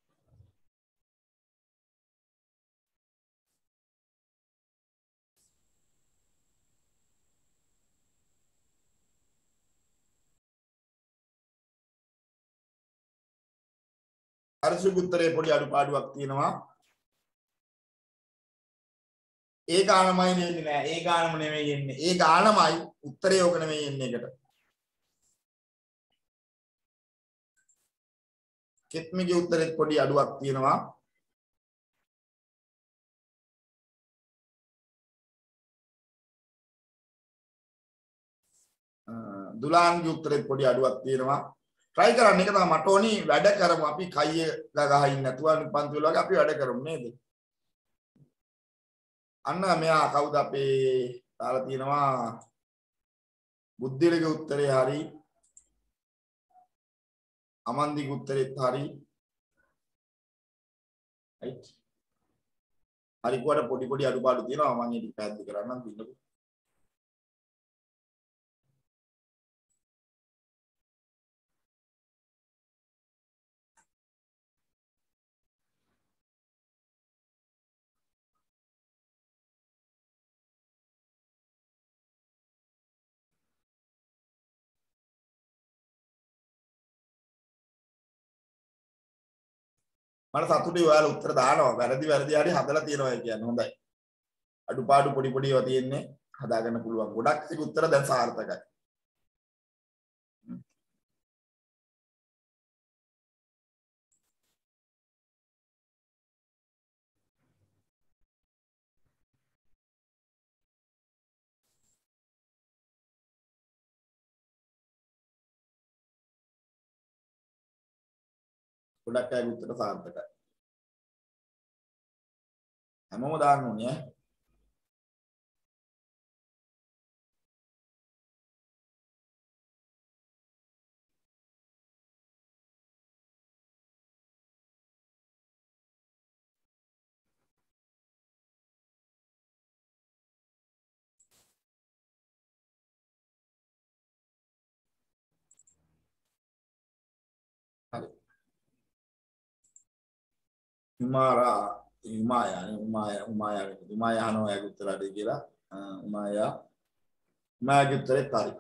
අරසු උත්තරේ පොඩි අඩුපාඩුවක් තියෙනවා ඒ ගානමයි නෙන්නේ නෑ ඒ ගානම නෙමෙයි එන්නේ ඒ ගානමයි උත්තරේ ඕක නෙමෙයි එන්නේ එකට කෙත්මිගේ උත්තරෙත් පොඩි අඩුවක් තියෙනවා දුලාන්ගේ උත්තරෙත් පොඩි අඩුවක් තියෙනවා try කරන්න එක තමයි මට ඕනි වැඩ කරමු අපි කයිය ගහ ඉන්න නැතුව පන්ති වල වගේ අපි වැඩ කරමු නේද අන්න මෙයා කවුද අපේ දාලා තියෙනවා බුද්ධිලගේ උත්තරේ හරි අමන්දිගේ උත්තරෙත් හරි right හරි කොට පොඩි පොඩි අඩුපාඩු තියෙනවා මම ඒක පැහැදිලි කරන්නම් දින්නකො මට සතුටුයි ඔයාලා උත්තර දානවා වැරදි වැරදි හරි හදලා තියෙනවා කියන්නේ හොඳයි අඩුපාඩු පොඩි පොඩි ඒවා තියෙන්නේ හදාගන්න පුළුවන් ගොඩක් ඉතින් උත්තර දැන් සාර්ථකයි ගොඩක් අය උත්තර සාර්ථකයි හැමෝම දාන්න ඕනේ ඈ Himara Himaya නේ Umaya Umaya Umaya අහනවා යාගේ උත්තරය කියලා. Umaya Umayaගේ උත්තරේ හරි.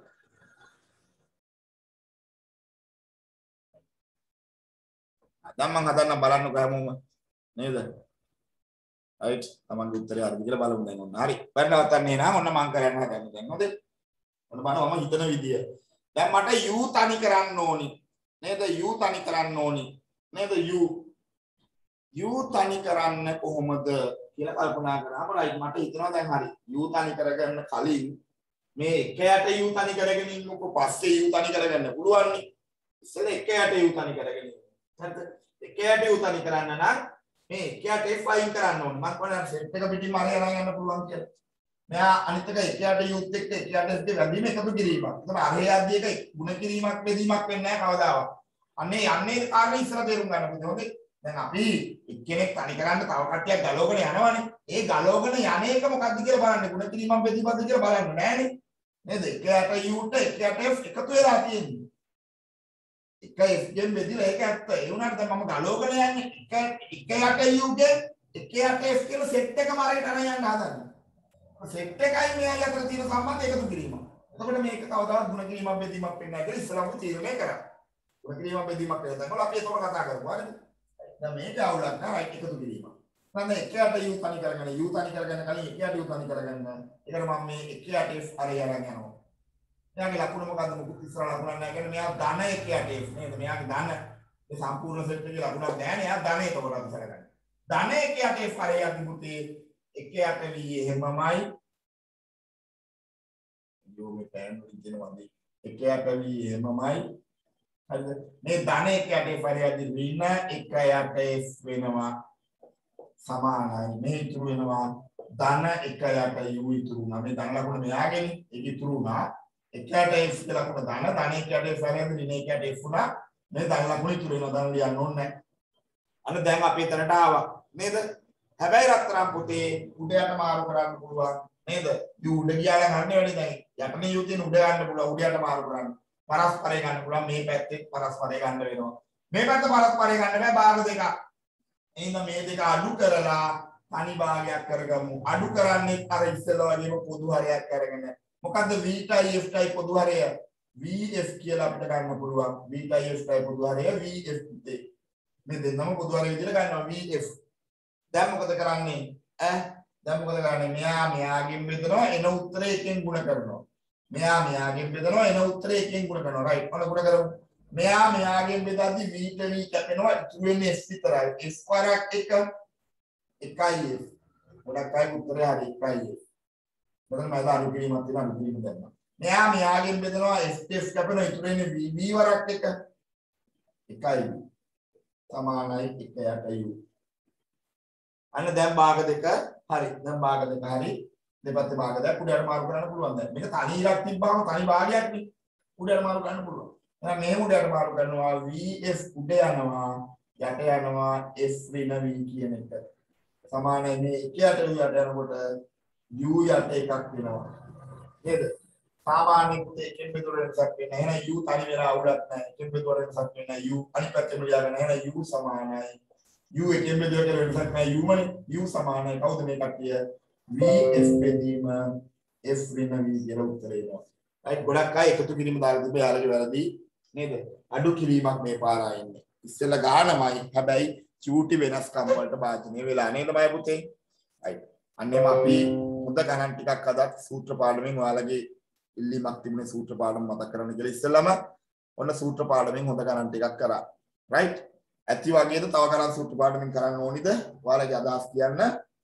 දැන් මම හදන්න බලන්නකො හැමෝම නේද? right තමන්ගේ උත්තරය හරිද කියලා බලමු දැන් ඔන්න. හරි. බලන්නවත්න්නේ නෑ ඔන්න මම කරන්න හදන්නේ දැන්. හොඳේ. ඔන්න බලන්න මම හිතන විදිය. දැන් මට u තනි කරන්න ඕනි. නේද? u තනි කරන්න ඕනි. නේද? u u තනි කරන්න කොහොමද කියලා කල්පනා කරාම right මට හිතෙනවා දැන් හරි. u තනි කරගන්න කලින් මේ එක යට u තනි කරගෙන ඉන්නකො පස්සේ u තනි කරගන්න පුළුවන් නේ. ඉතින් එක යට u තනි කරගෙන ඉන්න. හරිද? එක යට u තනි කරන්න නම් මේ එක යට f අයින් කරන්න ඕනේ. මම කොහොමද සෙට් එක පිටින්ම අරගෙන යන්න පුළුවන් කියලා. මෙයා අනිත් එක එක යට u එක්ක එක යට s දෙක වැඩිම එකතු කිරීමක්. ඒතම අරේ යද්දී එක ගුණ කිරීමක් බෙදීමක් වෙන්නේ නැහැ කවදාවත්. අන්නේ යන්නේ කාරණේ ඉස්සර තේරුම් ගන්න ඕනේ. හොඳේ. දැන් අපි එක්කෙනෙක් තනි කරන්න තව කට්ටියක් ගලවගෙන යනවනේ. ඒ ගලවගෙන යන එක මොකක්ද කියලා බලන්න. ගුණ කිරීමක් බෙදීමක්ද කියලා බලන්න නෑනේ. නේද? එක යට u ට එක යට f එකතු වෙලා තියෙන්නේ. එක f ගෙන් බෙදලා ඒක ඇත්ත. ඒ වුණාට දැන් මම ගලවගෙන යන්නේ එක එක යට u ගෙන් එක යට f කියන සෙට් එකම අරගෙන යන්න හදන්නේ. සෙට් එකයි මෙයයි අතර තියෙන සම්බන්ධය එකතු කිරීම. එතකොට මේක කවදාවත් ගුණ කිරීමක් බෙදීමක් වෙන්නේ නැහැ කියලා ඉස්සරහම තීරණය කරා. ගුණ කිරීමක් බෙදීමක් කියලා දැන් අපි ඒකම කතා කරමු. හරිද? දැන් මේක අවුලක් නෑ එකතු කිරීම. මම එක යට u තනි කරගෙන u තනි කරගෙන කලින් එක යට u තනි කරගන්න. ඒකට මම මේ එක යට f අරය අරන් යනවා. එයාගේ ලකුණ මොකද්ද? මුකුත් ඉස්සර ලකුණක් නැහැ කියන්නේ මෙයා ධන එක යට f නේද? මෙයාගේ ධන මේ සම්පූර්ණ සෙට් එකේ ලකුණක් නැහැ නේ. එයා ධන එක කොට කරගන්න. ධන එක යට f අරය යද්දි පුතේ එක යට v එහෙමමයි. යෝ මේ පෑන් වලින් දෙනවාද? එක යට v එහෙමමයි. හරිද? මේ ධන එක යට f අරය යද්දි ඍණ එක යට f වෙනවා. සමානයි මේ ඉතුරු වෙනවා ධන එක යට u ඉතුරු වුණා මේ ධන ලකුණ මෙයාගෙනේ ඒක ඉතුරු වුණා එක යට f කියලා ලකුණ ධන ධන එක යට f හැරෙන්න ඍණ එක යට f වුණා මේ ධන ලකුණ ඉතුරු වෙනවා ධන ලියන්න ඕනේ නැහැ අන්න දැන් අපි එතනට ආවා නේද හැබැයි රත්තරන් පුතේ උඩ යට මාරු කරන්න පුළුවන් නේද u උඩ ගියාම ගන්න වෙන්නේ දැන් යටනේ u තියෙන උඩ ගන්න පුළුවන් උඩ යට මාරු කරන්න පරස්පරය ගන්න පුළුවන් මේ පැත්තේ පරස්පරය ගන්න වෙනවා මේ පැත්ත පරස්පරය ගන්න බෑ භාග දෙකක් එහෙනම් මේ දෙක අඩු කරලා තනි භාගයක් කරගමු. අඩු කරන්නේ අර ඉස්සෙල්ලා වගේම පොදු හරයක් අරගෙන. මොකද්ද v ටයි f ටයි පොදු හරය? vf කියලා අපිට ගන්න පුළුවන්. v ටයි f ටයි පොදු හරය vf පුතේ. මේ දෙන්නම පොදු හරය විදිහට ගන්නවා vf. දැන් මොකද කරන්නේ? ඈ දැන් මොකද කරන්නේ? මෙයා මෙයාගෙන් බෙදනවා එන උත්තරේ එකෙන් ගුණ කරනවා. මෙයා මෙයාගෙන් බෙදනවා එන උත්තරේ එකෙන් ගුණ කරනවා. රයිට්. ඔන්න ගුණ කරමු. මෙයා මෙයාගෙන් බෙදද්දි v ට v කැපෙනවා ඉතුරු වෙන්නේ s විතරයි s වරක් එක එකයි f ගොඩක් අය උත්තරය හරි එකයි f මොකද මම අද අලුත් කිරීමක් තියෙනවා අලුත් කිරීම දැම්මා මෙයා මෙයාගෙන් බෙදනවා s f කැපෙනවා ඉතුරු වෙන්නේ v v වරක් එක එකයි සමානයි එක යට u අන්න දැන් භාග දෙක හරි දැන් භාග දෙක හරි දෙපැත්තේ භාග දෙක උඩට මාරු කරන්න පුළුවන් දැන් මේක තනි ඉලක්ක තිබ්බම තනි භාගයක් නේ උඩට මාරු කරන්න පුළුවන් එහෙනම් මේ උඩට මාරු කරනවා vf උඩ යනවා යට යනවා s ඍණ v කියන එක සමානයි මේ එක යට u යට යනකොට u යට එකක් වෙනවා නේද සාමාන්‍ය එකෙන් බෙදුර වෙනසක් වෙන්නේ නැහැ එහෙනම් u තනි වෙලා උඩක් නැහැ එකෙන් බෙදුර වෙනසක් වෙන්නේ u අනිත් පැත්තෙම ලියාගෙන එහෙනම් u සමානයි u එකෙන් බෙදුර වෙනසක් නැහැ u මනේ u සමානයි කවුද මේ කට්ටිය vf බෙදීම f ඍණ v කියලා උත්තරේ එනවා right ගොඩක් අය එකතු කිරීම දාලා තිබේ යාළුවෝ වැරදි නේද අඩු කිරීමක් මේ පාරා ඉන්නේ ඉස්සෙල්ලා ගානමයි හැබැයි චූටි වෙනස්කම් වලට භාජනය වෙලා නේද බය පුතේ right අන්නේම අපි හොඳ ගණන් ටිකක් අදත් සූත්‍ර පාඩමෙන් ඔයාලගේ ඉල්ලීමක් තිබුණේ සූත්‍ර පාඩම මතක් කරගන්න කියලා ඉස්සෙල්ලාම ඔන්න සූත්‍ර පාඩමෙන් හොඳ ගණන් ටිකක් කරා right ඇති වගේද තව ගණන් සූත්‍ර පාඩමෙන් කරන්න ඕනිද ඔයාලගේ අදහස් කියන්න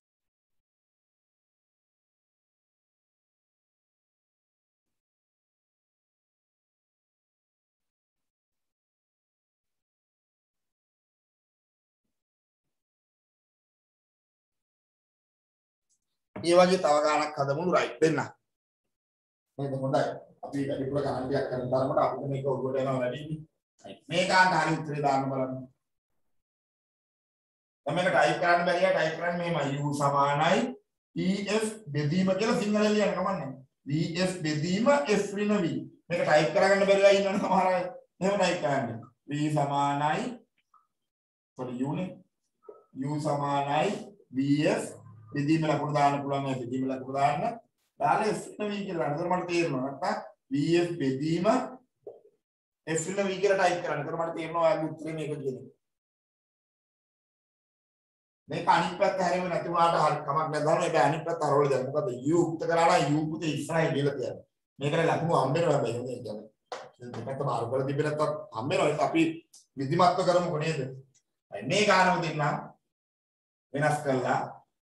ඒ වගේ තව ගානක් හදමුලු රයිට් දෙන්න. නේද හොඳයි. අපි වැඩිපුර ගණන් ටිකක් කරන තරමට අපිට මේක ඔළුවට එනවා වැඩිනේ. රයිට්. මේ ගානට හරි උත්තරේ දාන්න බලන්න. දැන් මේක ටයිප් කරන්න බැරිය ටයිප් කරන්න මෙහෙමයි u සමානයි ef බෙදීම කියලා සිංහලෙන් ලියන්න කමන්නේ. vf බෙදීම f ඍණ v. මේක ටයිප් කරගන්න බැරිලා ඉන්නවනේ සමහර අය. එහෙම ටයිප් කරන්න. v සමානයි sorry u නේ u සමානයි bf බෙදීම ලකුණු දාන්න පුළුවන් මේ බෙදීම ලකුණු දාන්න දාලා f වෙන v කියලා දාන්න. එතකොට මට තේරෙනවා නැත්නම් bf බෙදීම f වෙන v කියලා ටයිප් කරන්න. එතකොට මට තේරෙනවා ඔයාගේ උත්තරේ මේක කියන්නේ. මේක අනිත් පැත්ත හැරෙන්නේ නැති වුණාට හරි කමක් නැහැ දාන්න. ඒක අනිත් පැත්ත හරවල දාන්න. මොකද u උක්ත කරලා u පුතේ ඉස්සරහින් දීලා තියෙනවා. මේකට ලකුණු හම්බ වෙනවා හැබැයි හොඳයි කියන්නේ. දෙපැත්ත මාරු කරලා තිබෙ නැත්නම් හම්බ වෙනවා. ඒක අපි විධිමත්ව කරමුකෝ නේද? මේ ගානම දෙන්නම් වෙනස් කරලා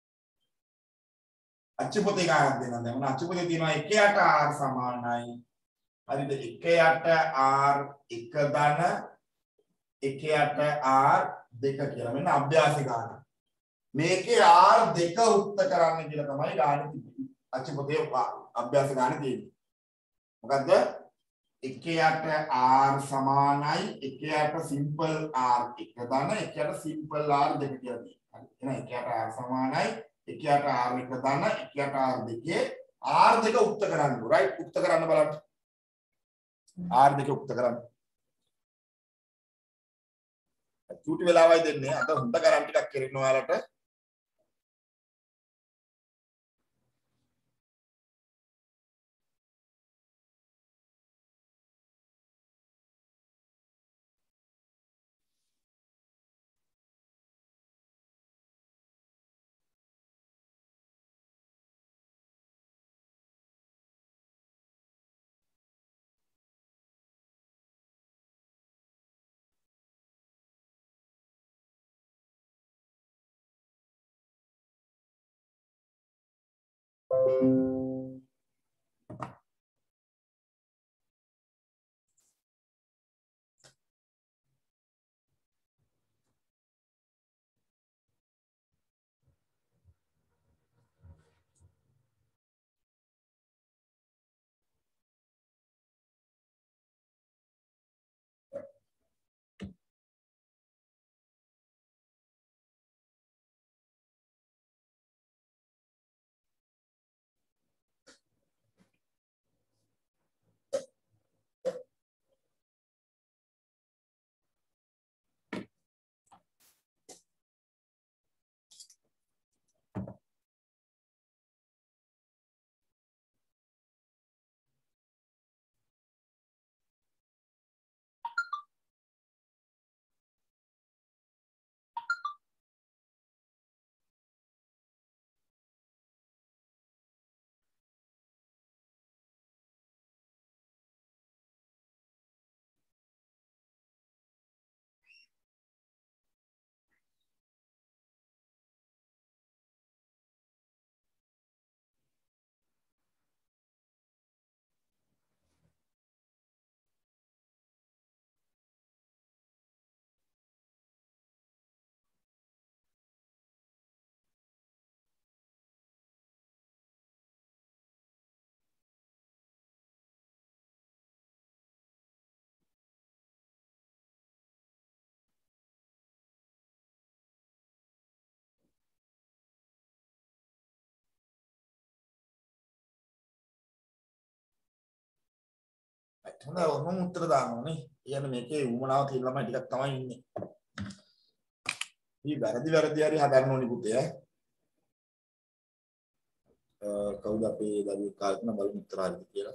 අච්චුපතේ ගානක් දෙන්නම්. දැන් මොන අච්චුපතේ තියෙනවා එක යට r සමානයි. හරිද? එක යට r එක ධන එක යට r දෙක කියලා. මෙන්න අභ්‍යාස ගාන. මේකේ r දෙක උත්ත කරන්න කියලා තමයි ගාන තිබෙන්නේ. අච්චුපතේ අභ්‍යාස ගාන තියෙන්නේ. මොකද්ද? එක යට r සමානයි එක යට සිම්පල් r එක ධන එක යට සිම්පල් r දෙක කියලා තියෙනවා. හරි. එහෙනම් එක යට r සමානයි එක යට r එක ධන එක යට r දෙකේ r දෙක උක්ත කරන්න. රයිට් උක්ත කරන්න බලන්න. r දෙක උක්ත කරන්න. චූටි වෙලාවයි දෙන්නේ. අද හොඳ කරන් ටිකක් කෙරෙන්න ඔයාලට. හොඳයි ඔහොම උත්තර දාන්න ඕනේ. කියන්නේ මේකේ උමනාව තියෙන ළමයි ටිකක් තමයි ඉන්නේ. මේ වැරදි වැරදි හරි හදන්න ඕනි පුතේ ඈ. අ කවුද අපේ දරුවෙක් කාලේ බලමු උත්තර හරිද කියලා.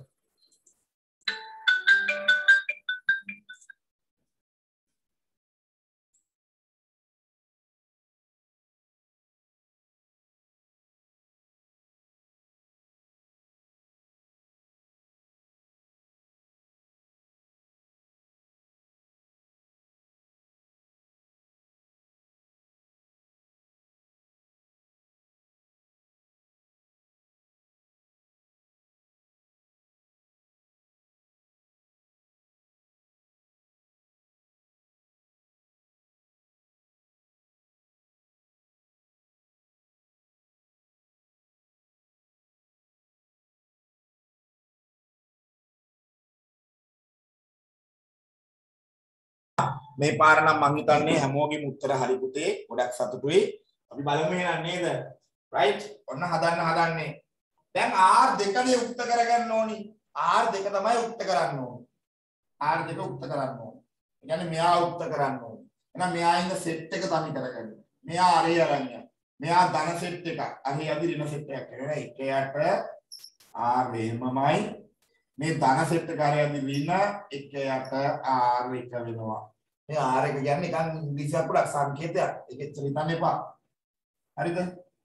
මේ පාර නම් මං හිතන්නේ හැමෝගෙම උත්තර හරි පුතේ. ගොඩක් සතුටුයි. අපි බලමු එහෙනම් නේද? රයිට්. ඔන්න හදන්න හදන්නේ. දැන් r දෙකනේ උක්ත කරගන්න ඕනි. r දෙක තමයි උක්ත කරන්න ඕනි. r දෙක උක්ත කරන්න ඕනි. ඒ කියන්නේ මෙයා උක්ත කරන්න ඕනි. එහෙනම් මෙයා ඉන්න සෙට් එක තනි කරගන්න. මෙයා අරේ අරන් යනවා. මෙයා ධන සෙට් එක. අරේ යදි ඍණ සෙට් එකක් කරනවා. එකයට R එහෙමමයි. මේ ධන සෙට් එක අරේ යදි ඍණ එකයට R එක වෙනවා. මේ R එක කියන්නේ නිකන් ඉංග්‍රීසි අකුරක් සංකේතයක්. ඒක එච්චර හිතන්න එපා. හරිද?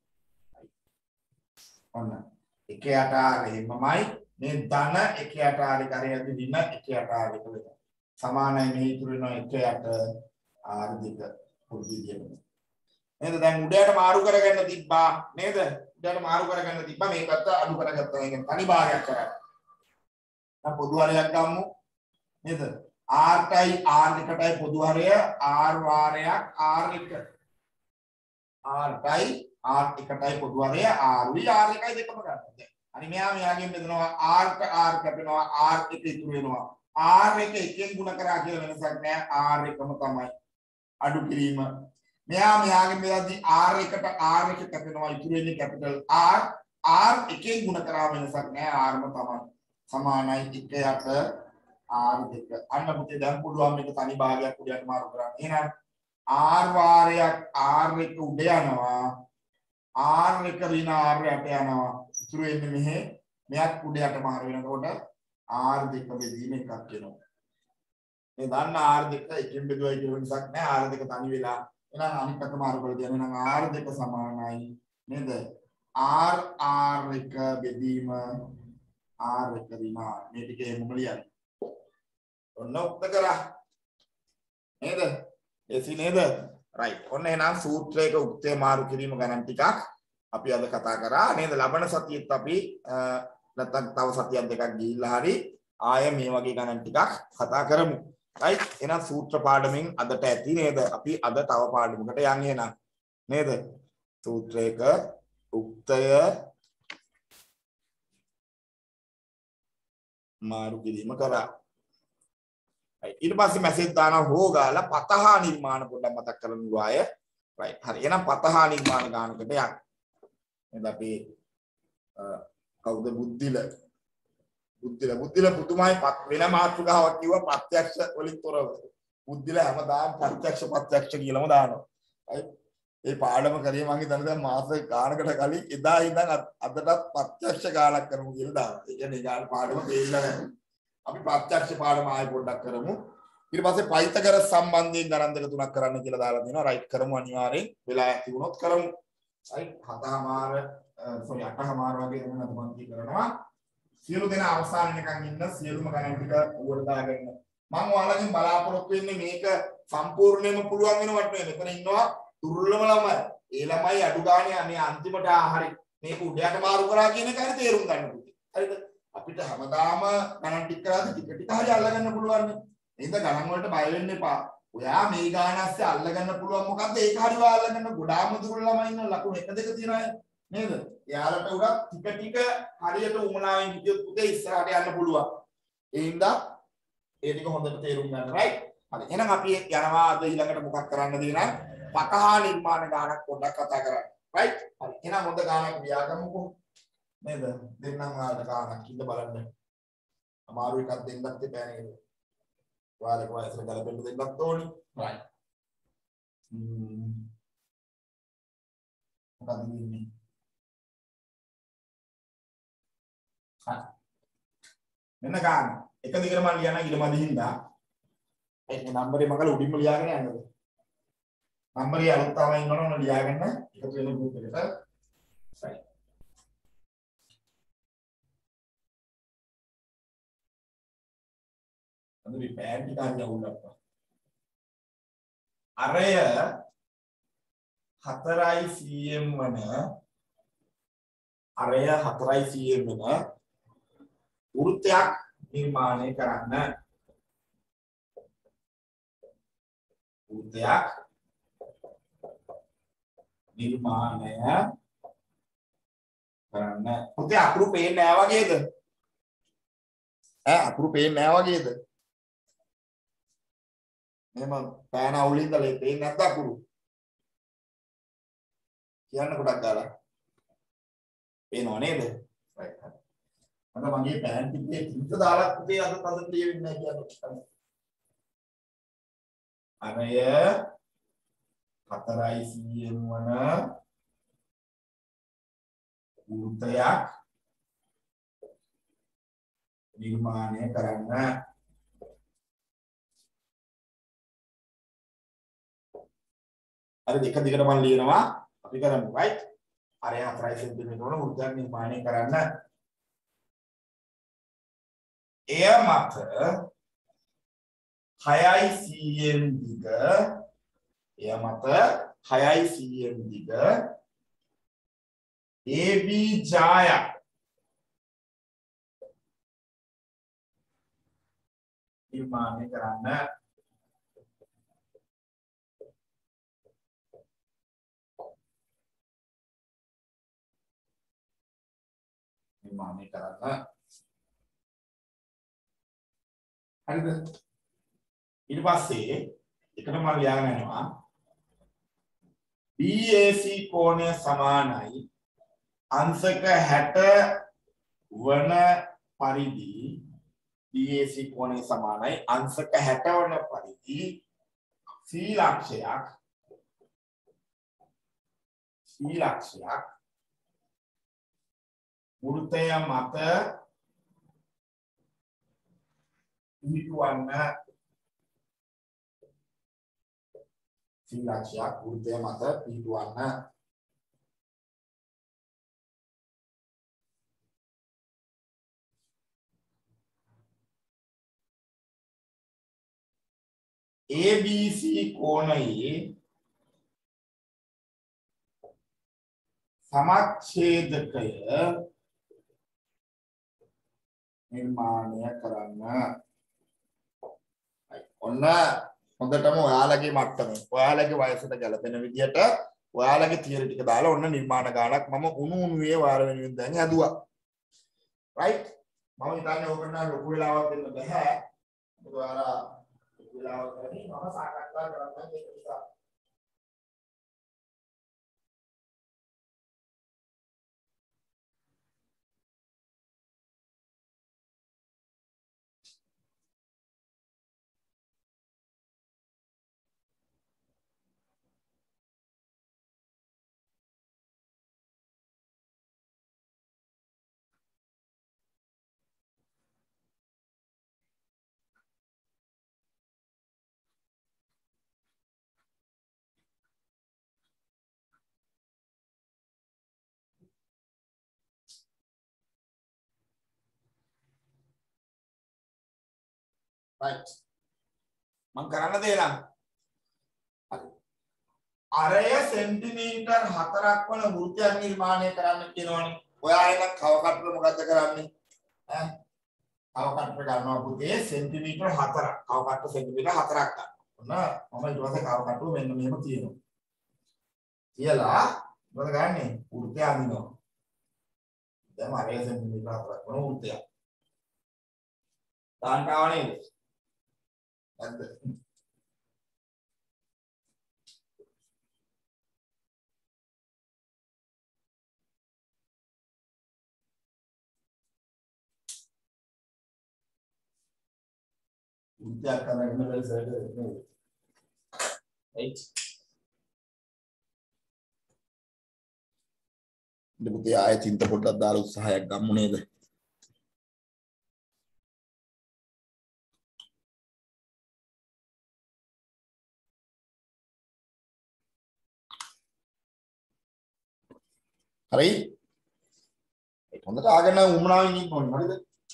ඔන්න. එකයට R එහෙමමයි. මේ ධන එකයට R එක අරේ යදි ඍණ එකයට R එක වෙනවා. සමානයි මේ ඉතුරු වෙනවා එකයට R දෙක පොඩි දෙයක්. නේද දැන් උඩයට මාරු කරගන්න තිබ්බා නේද උඩයට මාරු කරගන්න තිබ්බා මේකත් අඩු කරගත්තා කියන්නේ තනි භාගයක් කරා දැන් පොදු හරයක් ගමු නේද R ටයි R එකටයි පොදු හරය R වාරයක් R එක R ටයි R එකටයි පොදු හරය R වි R එකයි දෙකම ගන්න දැන් අනි මෙයා මෙයාගෙන් බෙදනවා R ට R කැපෙනවා R එක ඉතුරු වෙනවා R එක එකෙන් ගුණ කරා කියලා වෙනසක් නැහැ R එකම තමයි අඩු කිරීම මෙයා මෙයාගෙන් බෙදද්දී R එකට R එක කැපෙනවා ඉතුරු වෙන්නේ කැපිටල් R R එකෙන් ගුණ කරා වෙනසක් නැහැ Rම තමයි සමානයි එකයට R දෙක අන්න පුතේ දැන් පුළුවන් මේක තනි භාගයක් උඩට මාරු කරන්න එහෙනම් R වාරයක් R එක උඩ යනවා R එක ඍණ R යට යනවා ඉතුරු වෙන්නේ මෙහෙ මෙයක් උඩයට මාරු වෙනකොට R දෙක බෙදීම එකක් වෙනවා මේ දන්න R දෙක එකෙන් බෙදුවයි කියලා වෙනසක් නැහැ R දෙක තනි වෙලා එහෙනම් අනිත් පැත්ත මාරු කරලා දියන එහෙනම් R දෙක සමානයි නේද R R එක බෙදීම R එක ඍණ මේ ටික එහෙමම ලියන්න ඔන්න උත්තර කරා නේද එසි නේද රයිට් ඔන්න එහෙනම් සූත්‍රයක උත්තර මාරු කිරීම ගණන් ටිකක් අපි අද කතා කරා නේද ලබන සතියේත් අපි නැත්නම් තව සතියක් දෙකක් ගිහිල්ලා හරි ආය මේ වගේ ගණන් ටිකක් කතා කරමු right එහෙනම් සූත්‍ර පාඩමෙන් අදට ඇති නේද අපි අද තව පාඩමකට යන් එහෙනම් නේද සූත්‍රයක උක්තය මාරු කිරීම කරා right ඊට පස්සේ මැසේජ් දානවා හොගාලා පතහා නිර්මාණ පොඩ්ඩක් මතක් කරගන්නු අය right හරි එහෙනම් පතහා නිර්මාණ ගානකට යන්න නේද අපි කවුද බුද්ධිල බුද්ධිල බුද්ධිල පුදුමයි වෙන මාතෘකාවක් කිව්වා ප්‍රත්‍යක්ෂ වලින් තොරව බුද්ධිල හැමදාම ප්‍රත්‍යක්ෂ ප්‍රත්‍යක්ෂ කියලාම දානවා ඒ පාඩම කරේ මම හිතන්නේ දැන් මාස ගානකට කලින් එදා ඉඳන් අදටත් ප්‍රත්‍යක්ෂ ගානක් කරමු කියලා දානවා ඒ කියන්නේ ගාන පාඩම තේින්න නැහැ අපි ප්‍රත්‍යක්ෂ පාඩම ආයෙ පොඩ්ඩක් කරමු ඊට පස්සේ පයිතගරස් සම්බන්ධයෙන් ගණන් දෙක තුනක් කරන්න කියලා දාලා දෙනවා රයිට් කරමු අනිවාර්යෙන් වෙලා ඇති වුණොත් කරමු රයිට් හතමාර සෝරි අටමාර වගේ වෙනද මම කරනවා සියලු දෙනා අවසාන වෙනකන් ඉන්න සියලුම ගණන් ටික උඩට දාගන්න මම ඔයාලගෙන් බලාපොරොත්තු වෙන්නේ මේක සම්පූර්ණයෙන්ම පුළුවන් වෙනවට නෙවෙයි මෙතන ඉන්නවා දුර්ලභ ළමයි ඒ ළමයි අඩු ගානේ මේ අන්තිමට හරි මේක උඩයට මාරු කරා කියන එක හරි තේරුම් ගන්න පුතේ හරිද අපිට හැමදාම ගණන් ටික කරාද ටික ටික හරි අල්ලගන්න පුළුවන් නේ එහෙනම් ගණන් වලට බය වෙන්න එපා ඔයා මේ ගාන ඇස්සේ අල්ලගන්න පුළුවන් මොකද්ද ඒක හරි ඔයා අල්ලගන්න ගොඩාම දුර්ලභ ළමයි ඉන්න ලකුණු එක දෙක තියෙනවා නේද එයාලට උඩ ටික ටික හරියට උමනාවෙන් හිටියොත් පුතේ ඉස්සරහට යන්න පුළුවන් ඒ හින්දා ඒ ටික හොඳට තේරුම් ගන්න right හරි එහෙනම් අපි යනවා අද ඊළඟට මොකක් කරන්නද නම් පතහා නිර්මාණ ගානක් පොඩ්ඩක් කතා කරන්න right හරි එහෙනම් හොඳ ගානක් ලියාගමුකෝ නේද දෙන්නම් ඔයාලට ගානක් ඉඳ බලන්න අමාරු එකක් දෙන්නත් එපා නේද ඔයාලට වයසට ගලපෙන්න දෙන්නත් ඕනි right ම්ම් මොකක්ද ඉන්නේ මෙන්න ගන්න එක දිගට මම ලියන ඉලමදි හින්දා ඒ නම්බරේ මගල උඩින්ම ලියාගෙන යන්නද නම්බරේ අලුත් තමයි ඉන්නවනේ ලියාගෙන එකතු වෙන ගෲප් එකට right අද මේ පෑන් ටික අන්න උල්ලප්ප අරය හතරයි සීඑම් වන අරය හතරයි සීඑම් වන වෘත්තයක් නිර්මාණය කරන්න වෘත්තයක් නිර්මාණය කරන්න පුතේ අකුරු පේන්නේ නැහැ වගේද ඈ අකුරු පේන්නේ නැහැ වගේද එහෙම පෑන අවුලින්ද ලේ පේන්නේ නැද්ද අකුරු කියන්න කොටක් දාලා පේනව නේද right අද මගේ පෑන් ටිකේ තිත දාලා පුතේ අද පද ලියෙන්නේ නැහැ කියන්නේ අරය හතරයි සීඑම් වන වෘත්තයක් නිර්මාණය කරන්න. අර දෙක දිගට මම ලියනවා අපි කරමු right. අර හතරයි සෙන්ටිමීටර වන වෘත්තයක් නිර්මාණය කරන්න. එය මත හයයි සීඑම් දිග එය මත හයයි සීඑම් දිග A B ජායක් නිර්මාණය කරන්න. නිර්මාණය කරන්න. හරිද? ඊට පස්සේ එකට මම ලියාගෙන යනවා B A C කෝණය සමානයි අංශක හැට වන පරිදි B A C කෝණය සමානයි අංශක හැට වන පරිදි C ලක්ෂයක් C ලක්ෂයක් වෘත්තය මත පිහිටුවන්න. C ලක්ෂයක් වෘත්තය මත පිහිටුවන්න. A B C කෝණයේ සමච්ඡේදකය නිර්මාණය කරන්න. ඔන්න හොඳටම ඔයාලගේ මට්ටමේ ඔයාලගේ වයසට ගැලපෙන විදිහට ඔයාලගේ තියරි ටික දාලා ඔන්න නිර්මාණ ගානක් මම උණු උණුවේ වාර වෙනුවෙන් දැන් හදුවා. right මම හිතන්නේ ඕකට නම් ලොකු වෙලාවක් දෙන්න බෑ. මොකද ඔයාලා ලොකු වෙලාවක් කරන්නේ මම සාකච්ඡා කරන්න ඒක නිසා. right මම කරන්න දේ නම් අරය සෙන්ටිමීටර් හතරක් වන වෘත්තයක් නිර්මාණය කරන්න කියනවනේ. ඔයා එනම් කව කටට මොකද්ද කරන්නේ? ඈ කව කටට ගන්නවා පුතේ සෙන්ටිමීටර් හතරක්. කව කටට සෙන්ටිමීටර් හතරක් ගන්න. ඔන්න මම ඊට පස්සේ කව කටුව මෙන්න මෙහෙම තියෙනවා. කියලා මොකද ගන්නෙ? වෘත්තය අඳිනවා. දැන් අරය සෙන්ටිමීටර් හතරක් වන වෘත්තයක්. දාන්න ආව නේද? නැද්ද? උද්‍යාක කරන්න බැරි සරද නේ. right. දෙපොතේ ආයෙ චින්ත පොඩ්ඩක් දාලා උත්සාහයක් ගමු නේද? හරි? ඒක හොඳට ආගෙන උමනාවෙන් ඉන්න ඕනේ. හරිද?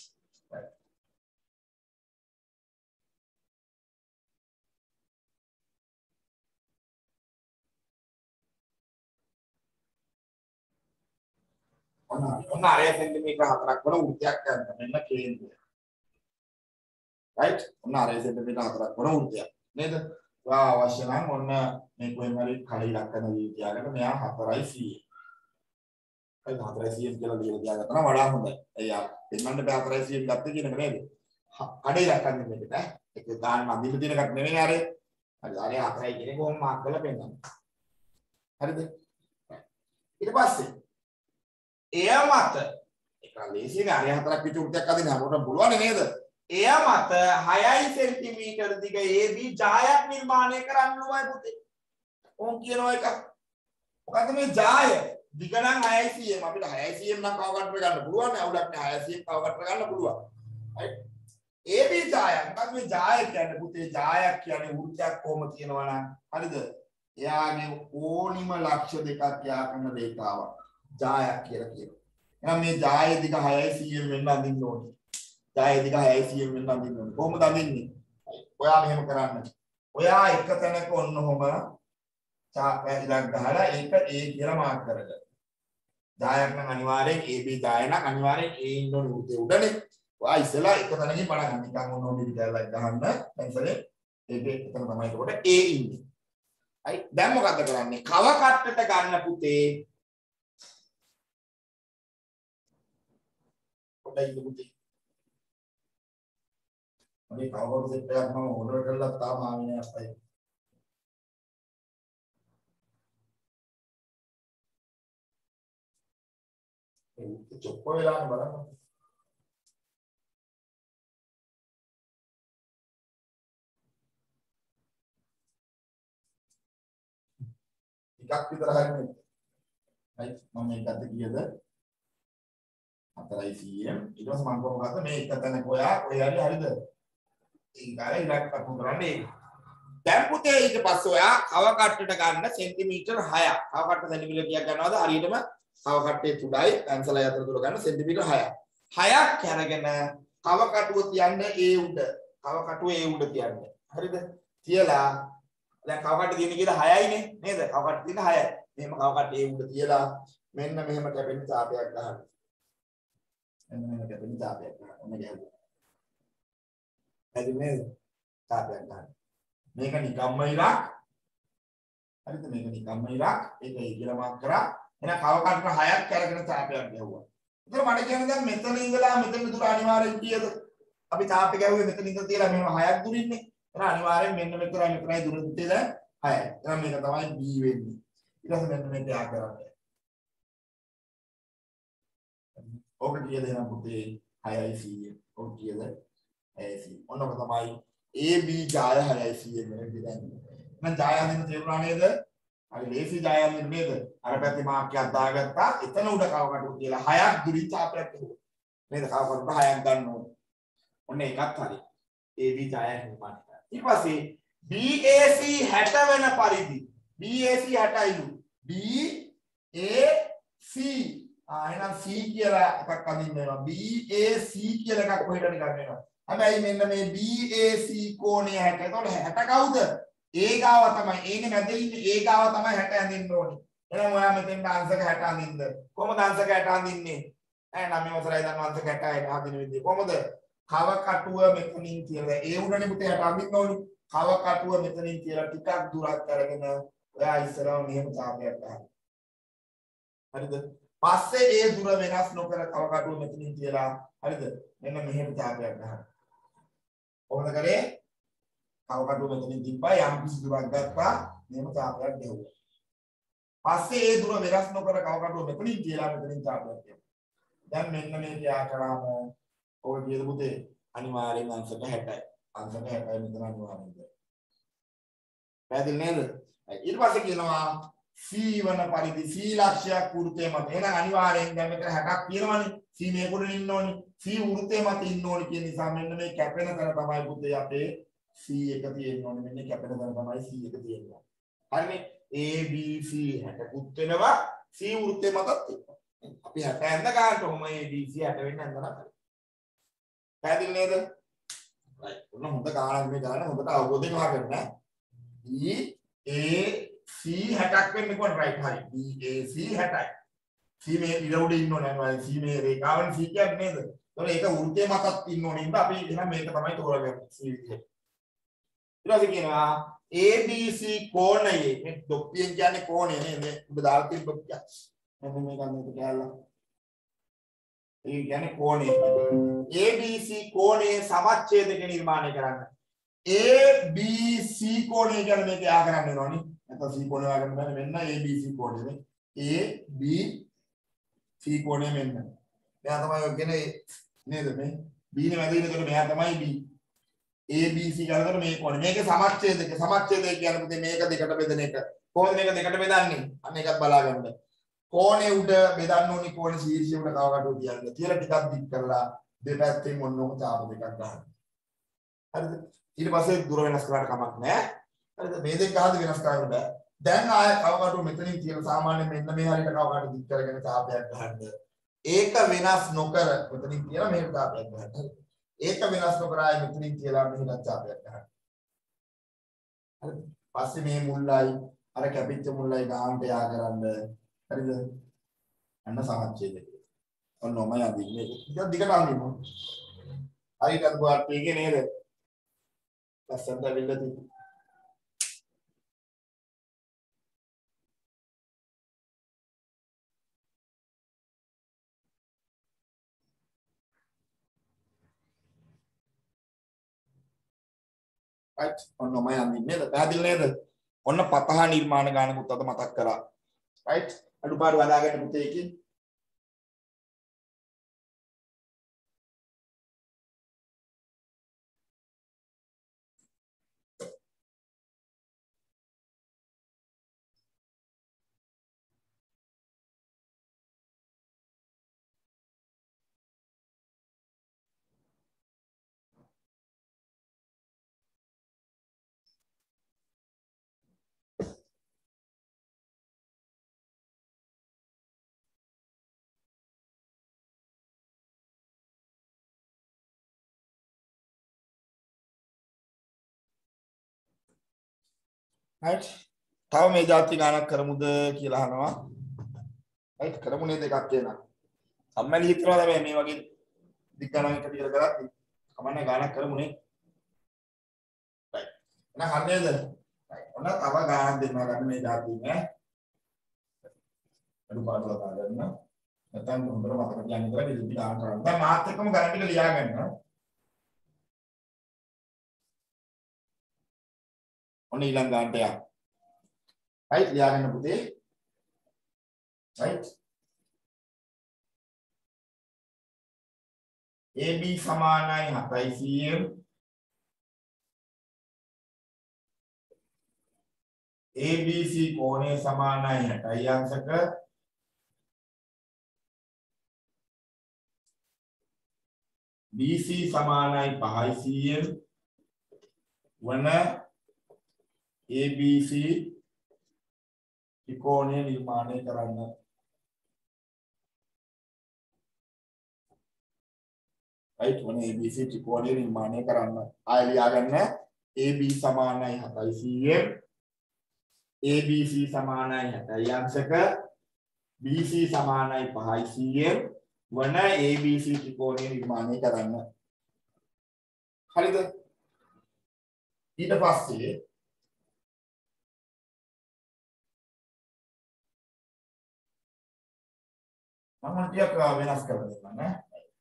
ඔන්න ඔන්න අරය සෙන්ටිමීටර් හතරක් වන වෘත්තයක් ගන්න. මෙන්න කේන්ද්‍රය. right? ඔන්න අරය සෙන්ටිමීටර් හතරක් වන වෘත්තයක්. නේද? ඔයා අවශ්‍ය නම් ඔන්න මේ කොහෙන් හරි කඩේ ලක්කන දී තියාගන්න මෙයා හතරයි සීය. හරි හතරයි සීය කියලා ලියලා තියාගත්තා නම් වඩා හොඳයි. එයා දෙන්නන්න බෑ හතරයි සීය ගත්ත කියන එක නේද? කඩේ ලක්කන්නේ මේකට ඈ. ඒක දාන්න අඳින්න දින එකක් නෙවෙයි අරේ. හරි අරේ හතරයි කියන්නේ කොහොම මාක් කරලා පෙන්නන්න. හරිද? ඊට පස්සේ එය මත ඒක ලේසියෙන් අරය හතරක් පිට උඩටක් අදින්න අපට පුළුවන් නේද? එය මත හයයි සෙන්ටිමීටර දිග A B ජායක් නිර්මාණය කරන්න ඕයි පුතේ. ඕන් කියනවා එක. මොකද මේ ජාය දිග නම් හයයි සීයම අපිට හයයි සීයම නම් කව කට්ටර ගන්න පුළුවන් නේ. අවුලක් නෑ හයයි සීයම කව කට්ටර ගන්න පුළුවන්. right? A B ජාය. මොකද මේ ජාය කියන්නේ පුතේ ජායක් කියන්නේ වෘත්තයක් කොහොම කියනවා නම් හරිද? එයාගේ ඕනිම ලක්ෂ්‍ය දෙකක් යා කරන රේඛාවක් ජායක් කියලා කියනවා. එහෙනම් මේ ජායේ දිග හයයි සීයම වෙන්න අඳින්න ඕනේ. ජායේ දිග හයයි සීයම වෙන්න අඳින්න ඕනේ. කොහොමද අඳින්නේ? ඔයා මෙහෙම කරන්න. ඔයා එක තැනක ඔන්න ඔහම චාප ඉලක්ක ගහලා ඒක A කියලා මාක් කරගන්න. ජායක් නම් අනිවාර්යෙන් A B ජාය නම් අනිවාර්යෙන් A ඉන්න ඕනේ උදේ උඩනේ. ඔයා ඉස්සලා එක තැනකින් බලන්න නිකන් ඔන්න ඔන්න විදිහට ගහන්න. එතනසේ ඒක එතන තමයි එතකොට A ඉන්නේ. හරි දැන් මොකද්ද කරන්නේ? කව කට්ටට ගන්න පුතේ. පොඩ්ඩයි ඉන්න පුතේ. මගේ කවවරු සෙට් එකක් මම ඕඩර් කරලා තාම ආවේ නෑ අප්පයි. ඒ චොප්ප වෙලානේ බලන්න. ටිකක් විතර හරිනේ. right මම මේක අද කීයද? හතරයි සීයම්. ඊට පස්සේ මම කොහොමද මේ එක තැනක ඔයා ඔය හරි හරිද? ඒ කාලේ ඉලක්ක අතුම් කරන්නේ. දැන් පුතේ ඊට පස්සේ ඔයා කව කට්ටට ගන්න සෙන්ටිමීටර් හයක්. කව කට්ට සෙන්ටිමීටර් කීයක් ගන්නවද? හරියටම කව කට්ටේ තුඩයි පැන්සලයි අතර දුර ගන්න සෙන්ටිමීටර් හයක්. හයක් අරගෙන කව කටුව තියන්නේ ඒ උඩ. කව කටුව ඒ උඩ තියන්නේ. හරිද? තියලා දැන් කව කට්ටේ තියෙන්නේ කියලා හයයිනේ නේද? කව කට්ටේ තියෙන හයයි. මෙහෙම කව කට්ටේ ඒ උඩ තියලා මෙන්න මෙහෙම කැපෙන ඡාපයක් ගන්න. මෙන්න මෙහෙම කැපෙන ඡාපයක් ගන්න. ඔන්න ගැහුවා. හරිද නේද? ඡාපයක් ගන්න. මේක නිකම්ම ඉලක්. හරිද? මේක නිකම්ම ඉලක්. ඒක ඒ කියලා මාක් කරා. එහෙනම් කව කට්ටර හයක් අරගෙන ඡාපයක් ගැහුවා. ඒතර මට කියන්නේ දැන් මෙතන ඉඳලා මෙතන දුර අනිවාර්යෙන් කීයද? අපි ඡාපේ ගැහුවේ මෙතන ඉඳලා තියලා මෙහෙම හයක් දුරින්නේ. එහෙනම් අනිවාර්යෙන් මෙන්න මෙතනයි මෙතනයි දුර දෙතේ දැන් හයයි. එහෙනම් මේක තමයි B වෙන්නේ. ඊට පස්සේ මෙන්න මේක යා කරන්නේ. ඔක කීයද එහෙනම් පුතේ හයයි සීය. ඔක කීයද? හයයි සීය. ඔන්නක තමයි A B ජාය හයයි සීය වෙන විදිහට. මම ජාය අඳින්න තේරුණා නේද? හරි ලේසි ජාය අඳින්න නේද? අර පැත්තේ මාක්කයක් දාගත්තා. එතන උඩ කව කටු කියලා හයක් දුරින් ඡාපයක් හදුවා. නේද? කව කටු හයක් ගන්න ඕනේ. ඔන්න ඒකත් හරි. A B ජාය නිර්මාණය කරා. ඊට පස්සේ B A C හැට වෙන පරිදි B A C හැටයිලු. B A C ආ එහෙනම් C කියලා එකක් අඳින්න වෙනවා. B A C කියලා එකක් කොහෙද නිකන් වෙනවා. හැබැයි මෙන්න මේ B A C කෝණය හැට. එතකොට හැට කවුද? A ගාව තමයි. A නේ මැද ඉන්නේ. A ගාව තමයි හැට අඳින්න ඕනේ. එහෙනම් ඔයා මෙතෙන් අංශක හැට අඳින්න. කොහොමද අංශක හැට අඳින්නේ? එහෙනම් මේ වසරයි දන්න අංශක හැටයි අඳින විදිය. කොහොමද? කව කටුව මෙතනින් කියලා. ඒ උඩනේ පුතේ හැට අඳින්න ඕනේ. කව කටුව මෙතනින් කියලා ටිකක් දුරක් අරගෙන ඔයා ඉස්සරහම මෙහෙම ඡාපයක් ගන්න. හරිද? පස්සේ ඒ දුර වෙනස් නොකර කව කටුව මෙතනින් කියලා. හරිද? මෙන්න මෙහෙම ඡාපයක් ගන්න. කොහොමද කරේ? කව කටුව මෙතනින් තිබ්බා යම් කිසි දුරක් ගත්තා මෙහෙම ඡාපයක් ගෙවුවා. පස්සේ ඒ දුර වෙනස් නොකර කව කටුව මෙතනින් කියලා මෙතනින් ඡාපයක් ගෙවුවා. දැන් මෙන්න මේ කියා කරාම ඔය කියද පුතේ අනිවාර්යෙන් අංශක හැටයි. අංශක හැටයි මෙතන අනිවාර්යෙන්ද. පැහැදිලි නේද? ඊට පස්සේ කියනවා C වන පරිදි C ලක්ෂයක් වෘත්තය මත. එහෙනම් අනිවාර්යෙන් දැන් මෙතන හැටක් කියනවනේ. C මේ කොටේ ඉන්න ඕනේ. C වෘත්තය මත ඉන්න ඕනේ කියන නිසා මෙන්න මේ කැපෙන තැන තමයි පුතේ අපේ C එක තියෙන්න ඕනේ. මෙන්න කැපෙන තැන තමයි C එක තියෙන්නේ. හරිනේ? A B C හැටකුත් වෙනවා. C වෘත්තය මතත් තියෙනවා. අපි හැට ඇඳ ගන්නට ඔහම A B C හැට වෙන්න ඇඳලා හරි. පැහැදිලි නේද? right. ඔන්න හොඳ ගානක් මේ ගාන හොඳට අවබෝධයෙන් අහගන්න. B A C හැටක් වෙන්නේ කොහොමද? right හරි. B A C හැටයි. C මේ ඉර උඩ ඉන්න ඕනේ නේද? C මේ රේඛාවන් C කියන්නේ නේද? ඒතකොට ඒක වෘත්තය මතත් ඉන්න ඕනේ. ඉතින් අපි එහෙනම් මේක තමයි තෝරගන්නේ C විදිහට. ඊට පස්සේ කියනවා A B C කෝණයේ මේ දොප්පියෙන් කියන්නේ කෝණය නේද? උඹ දාලා තියෙන දොප්පිය. මෙන්න මේක අන්නේට ගෑල්ලා. ඒ කියන්නේ කෝණය. A B C කෝණයේ සමච්ඡේදක නිර්මාණය කරන්න. A B C කෝණය කියන්නේ මේක යා කරන්න වෙනවනේ. නැත්නම් C කෝණය වාගන්න බෑ මෙන්න A B C කෝණය. A B C කෝණය මෙන්න. මෙයා තමයි ඔය කියන්නේ නේද මේ B නේ මැද ඉන්නකොට මෙයා තමයි B. A B C ගන්නකොට මේක ඕනේ. මේක සමච්ඡේදක. සමච්ඡේදය කියන්නේ පුතේ මේක දෙකට බෙදෙන එක. කොහොමද මේක දෙකට බෙදන්නේ? අන්න එකක් බලාගන්න. කෝණේ උඩ බෙදන්න ඕනි කෝණේ ශීර්ෂය උඩ කවකටද කියන්නේ. කියලා ටිකක් දික් කරලා දෙපැත්තෙන් මොනෝක තාප දෙකක් ගන්න. හරිද? ඊට පස්සේ දුර වෙනස් කරාට කමක් නැහැ. හරිද? මේ දෙක අහද වෙනස් කරන්න බෑ. දැන් ආය කවකටු මෙතනින් කියලා සාමාන්‍යයෙන් මෙන්න මේ හරියට කවකට දික් කරගෙන තාපයක් ගන්න. ඒක වෙනස් නොකර මෙතනින් කියලා මෙහෙට තාපයක් ගන්න. ඒක වෙනස් නොකර ආය මෙතනින් කියලා මෙහෙට තාපයක් ගන්න. හරිද? පස්සේ මේ මුල්ලයි අර කැපිච්ච මුල්ලයි ගානට යා කරන්න. හරිද? අන්න සමච්ඡේදය. ඔන්නෝම යදින්නේ. ටිකක් දිගට අහන්න. හරියට ගොඩක් එකේ නේද? ලස්සනට ඇවිල්ලා තියෙනවා. right ඔන්නෝම යන්නේ නේද? පැහැදිලි නේද? ඔන්න පතහ නිර්මාණ ගානකුත් අද මතක් කරා. right අඩුපාඩු හදාගන්න පුතේ එකකින්. right තව මේ જાති ගානක් කරමුද කියලා අහනවා. right කරමු නේද එකක් කියලා. සම්මැලි හිතනවා තමයි මේ වගේ දික් ගණන් එක කියලා කරද්දි. කමන්නේ ගානක් කරමුනේ. right එහෙනම් හරියද? right ඔන්න තව ගානක් දෙන්නවා ගන්න මේ જાති නේ. අඩුපාඩු ලබා ගන්න. නැත්නම් හොඳට මතක තියාගන්න ඉතලා ඉතින් ගාන කරන්න. දැන් මාත් එක්කම ගණන් ටික ලියා ගන්න. ඔන්න ඊළඟ ගානට යන්න. right ලියා ගන්න පුතේ. right A B සමානයි හතයි සීයෙන් A B C කෝණය සමානයි හැටයි අංශක B C සමානයි පහයි සීයෙන් වන A B C ත්‍රිකෝණය නිර්මාණය කරන්න. right වන A B C ත්‍රිකෝණය නිර්මාණය කරන්න. ආය ලියා ගන්න A B සමානයි හතයි සීයෙන් A B C සමානයි හැටයි අංශක B C සමානයි පහයි සීයෙන් වන A B C ත්‍රිකෝණය නිර්මාණය කරන්න. හරිද? ඊට පස්සේ මම ටිකක් වෙනස් කරලා දෙන්නම් නේ.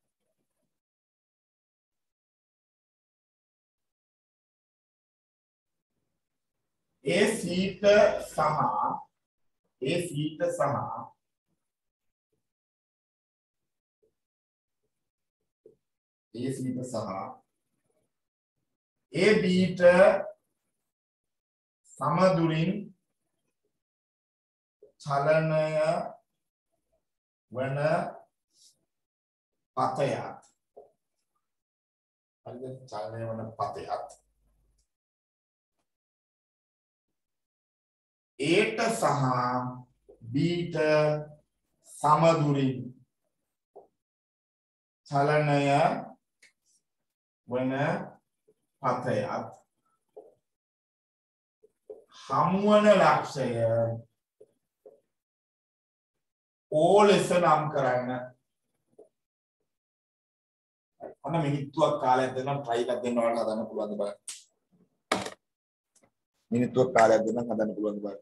A සීට සහ A සීට සහ A සීට සහ A බීට සමදුරින් චලනය වන පතයක්. හරිද? චලනය වන පතයක් Aට සහ Bට සමදුරින් චලනය වන පතයක් හමුවන ලක්ෂය O ලෙස නම් කරන්න. අන්න මිනිත්තුවක් කාලයක් දෙන්නම් try එකක් දෙන්න ඔයාලට හදන්න පුළුවන්ද බලන්න. මිනිත්තුවක් කාලයක් දෙන්නම් හදන්න පුළුවන්ද බලන්න.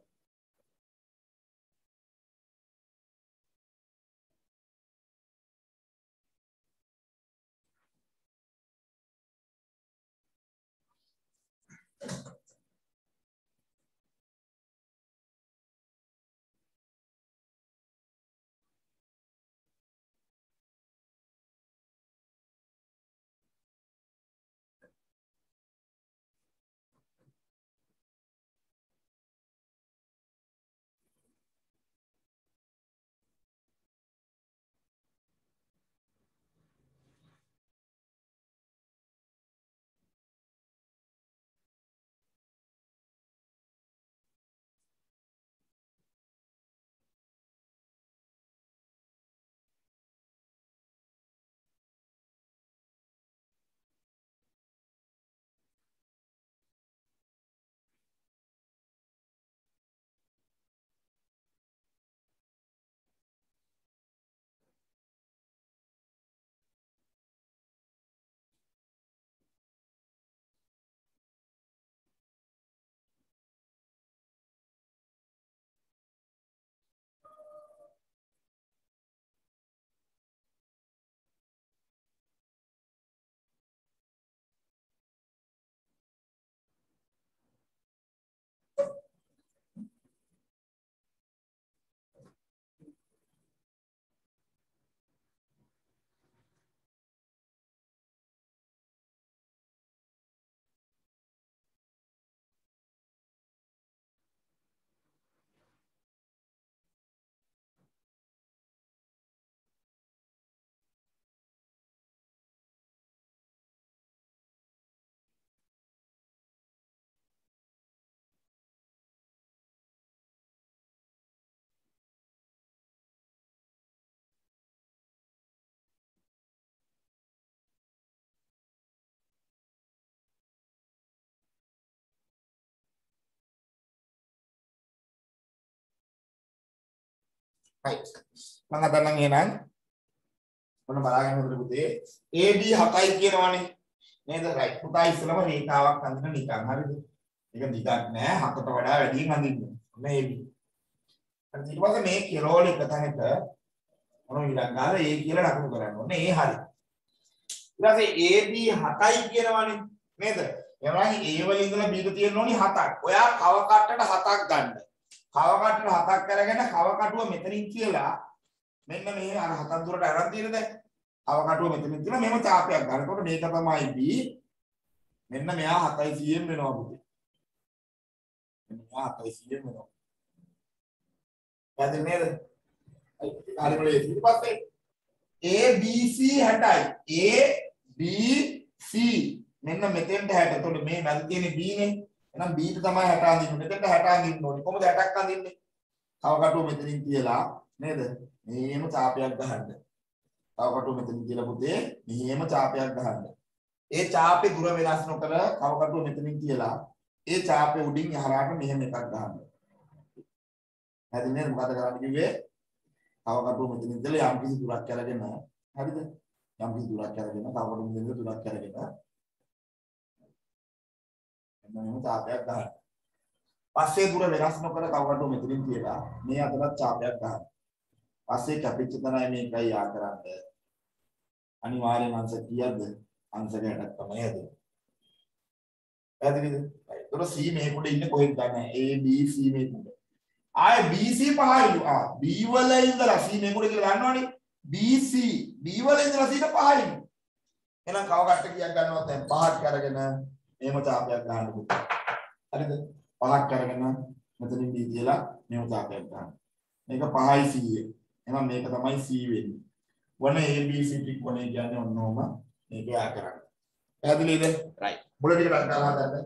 right මම හදන්නම් එහෙනම් මොන බලාගෙන හොඳට පුතේ A B හතයි කියනවනේ නේද right පුතා ඉස්සලම රේඛාවක් අඳින නිකන් හරිද ඒක නිකක් නෑ හතට වඩා වැඩියෙන් අඳින්න ඔන්න A B ඊට පස්සේ මේ කෙරෝල එක තැනක මොන විලක් ගාලා A කියලා ලකුණු කරන්න ඕනේ ඒ හරි ඊට පස්සේ A B හතයි කියනවනේ නේද එනවා A වල ඉඳලා B ට තියෙන්න ඕනි හතක් ඔයා කව කට්ටට හතක් ගන්න කව කට්ටට හතක් කරගෙන කව කටුව මෙතනින් කියලා මෙන්න මේ අර හතක් දුරට අරන් තියෙනද කව කටුව මෙතනින් කියලා මෙහෙම ඡාපයක් ගන්න. එතකොට මේක තමයි B. මෙන්න මෙයා හතයි සීඑම් වෙනවා පුතේ. මෙන්න මෙයා හතයි සීඑම් වෙනවා. පැහැදිලි නේද? හරි බලන්න ඊට පස්සේ A B C හැටයි. A B C මෙන්න මෙතෙන්ට හැට. එතකොට මේ මැද තියෙන්නේ B නේ. එහෙනම් B ට තමයි හැට අඳින්න. මෙතෙන්ට හැට අඳින්න ඕනේ. කොහොමද හැටක් අඳින්නේ? කව කටුව මෙතනින් කියලා නේද? මෙහෙම ඡාපයක් ගහන්න. කව කටුව මෙතනින් කියලා පුතේ මෙහෙම ඡාපයක් ගහන්න. ඒ ඡාපේ දුර වෙනස් නොකර කව කටුව මෙතනින් කියලා ඒ ඡාපේ උඩින් යහරාට මෙහෙම එකක් ගහන්න. හරිද නේද? මොකද කරන්න කිව්වේ? කව කටුව මෙතනින් ඉඳලා යම් කිසි දුරක් අරගෙන හරිද? යම් කිසි දුරක් අරගෙන කව කටුව මෙතනින් දුරක් අරගෙන මෙන්න ඡාපයක් ගන්න. පස්සේ දුර වෙනස් නොකර කව කටුව මෙතනින් කියලා මේ අතරත් ඡාපයක් ගන්න. පස්සේ කැපිච්ච තැනයි මේකයි යා කරන්නේ. අනිවාර්යයෙන්ම අංශ කීයද? අංශ ගැටක් තමයි හදන්නේ. පැහැදිලිද? ඒතකොට C මේකුඩ ඉන්නේ කොහෙද දන්නේ? A B C මේකුඩ. ආයේ B C පහයිලු. ආ B වල ඉඳලා C මේකුඩ කියලා දන්නවනේ. B C B වල ඉඳලා C ට පහයිලු. එහෙනම් කව කට්ට කීයක් ගන්නවද දැන් පහක් අරගෙන මේම ඡාපයක් ගන්න පුතා. හරිද? පහක් අරගෙන මෙතනින් B කියලා මේම ඡාපයක් ගන්න. මේක පහයි C එක. එහෙනම් මේක තමයි C වෙන්නේ. වන A B C ත්‍රිකෝණය කියන්නේ ඔන්නෝම මේක යා කරන්නේ. පැහැදිලිද? right. මුල ටික කරලා හදන්න.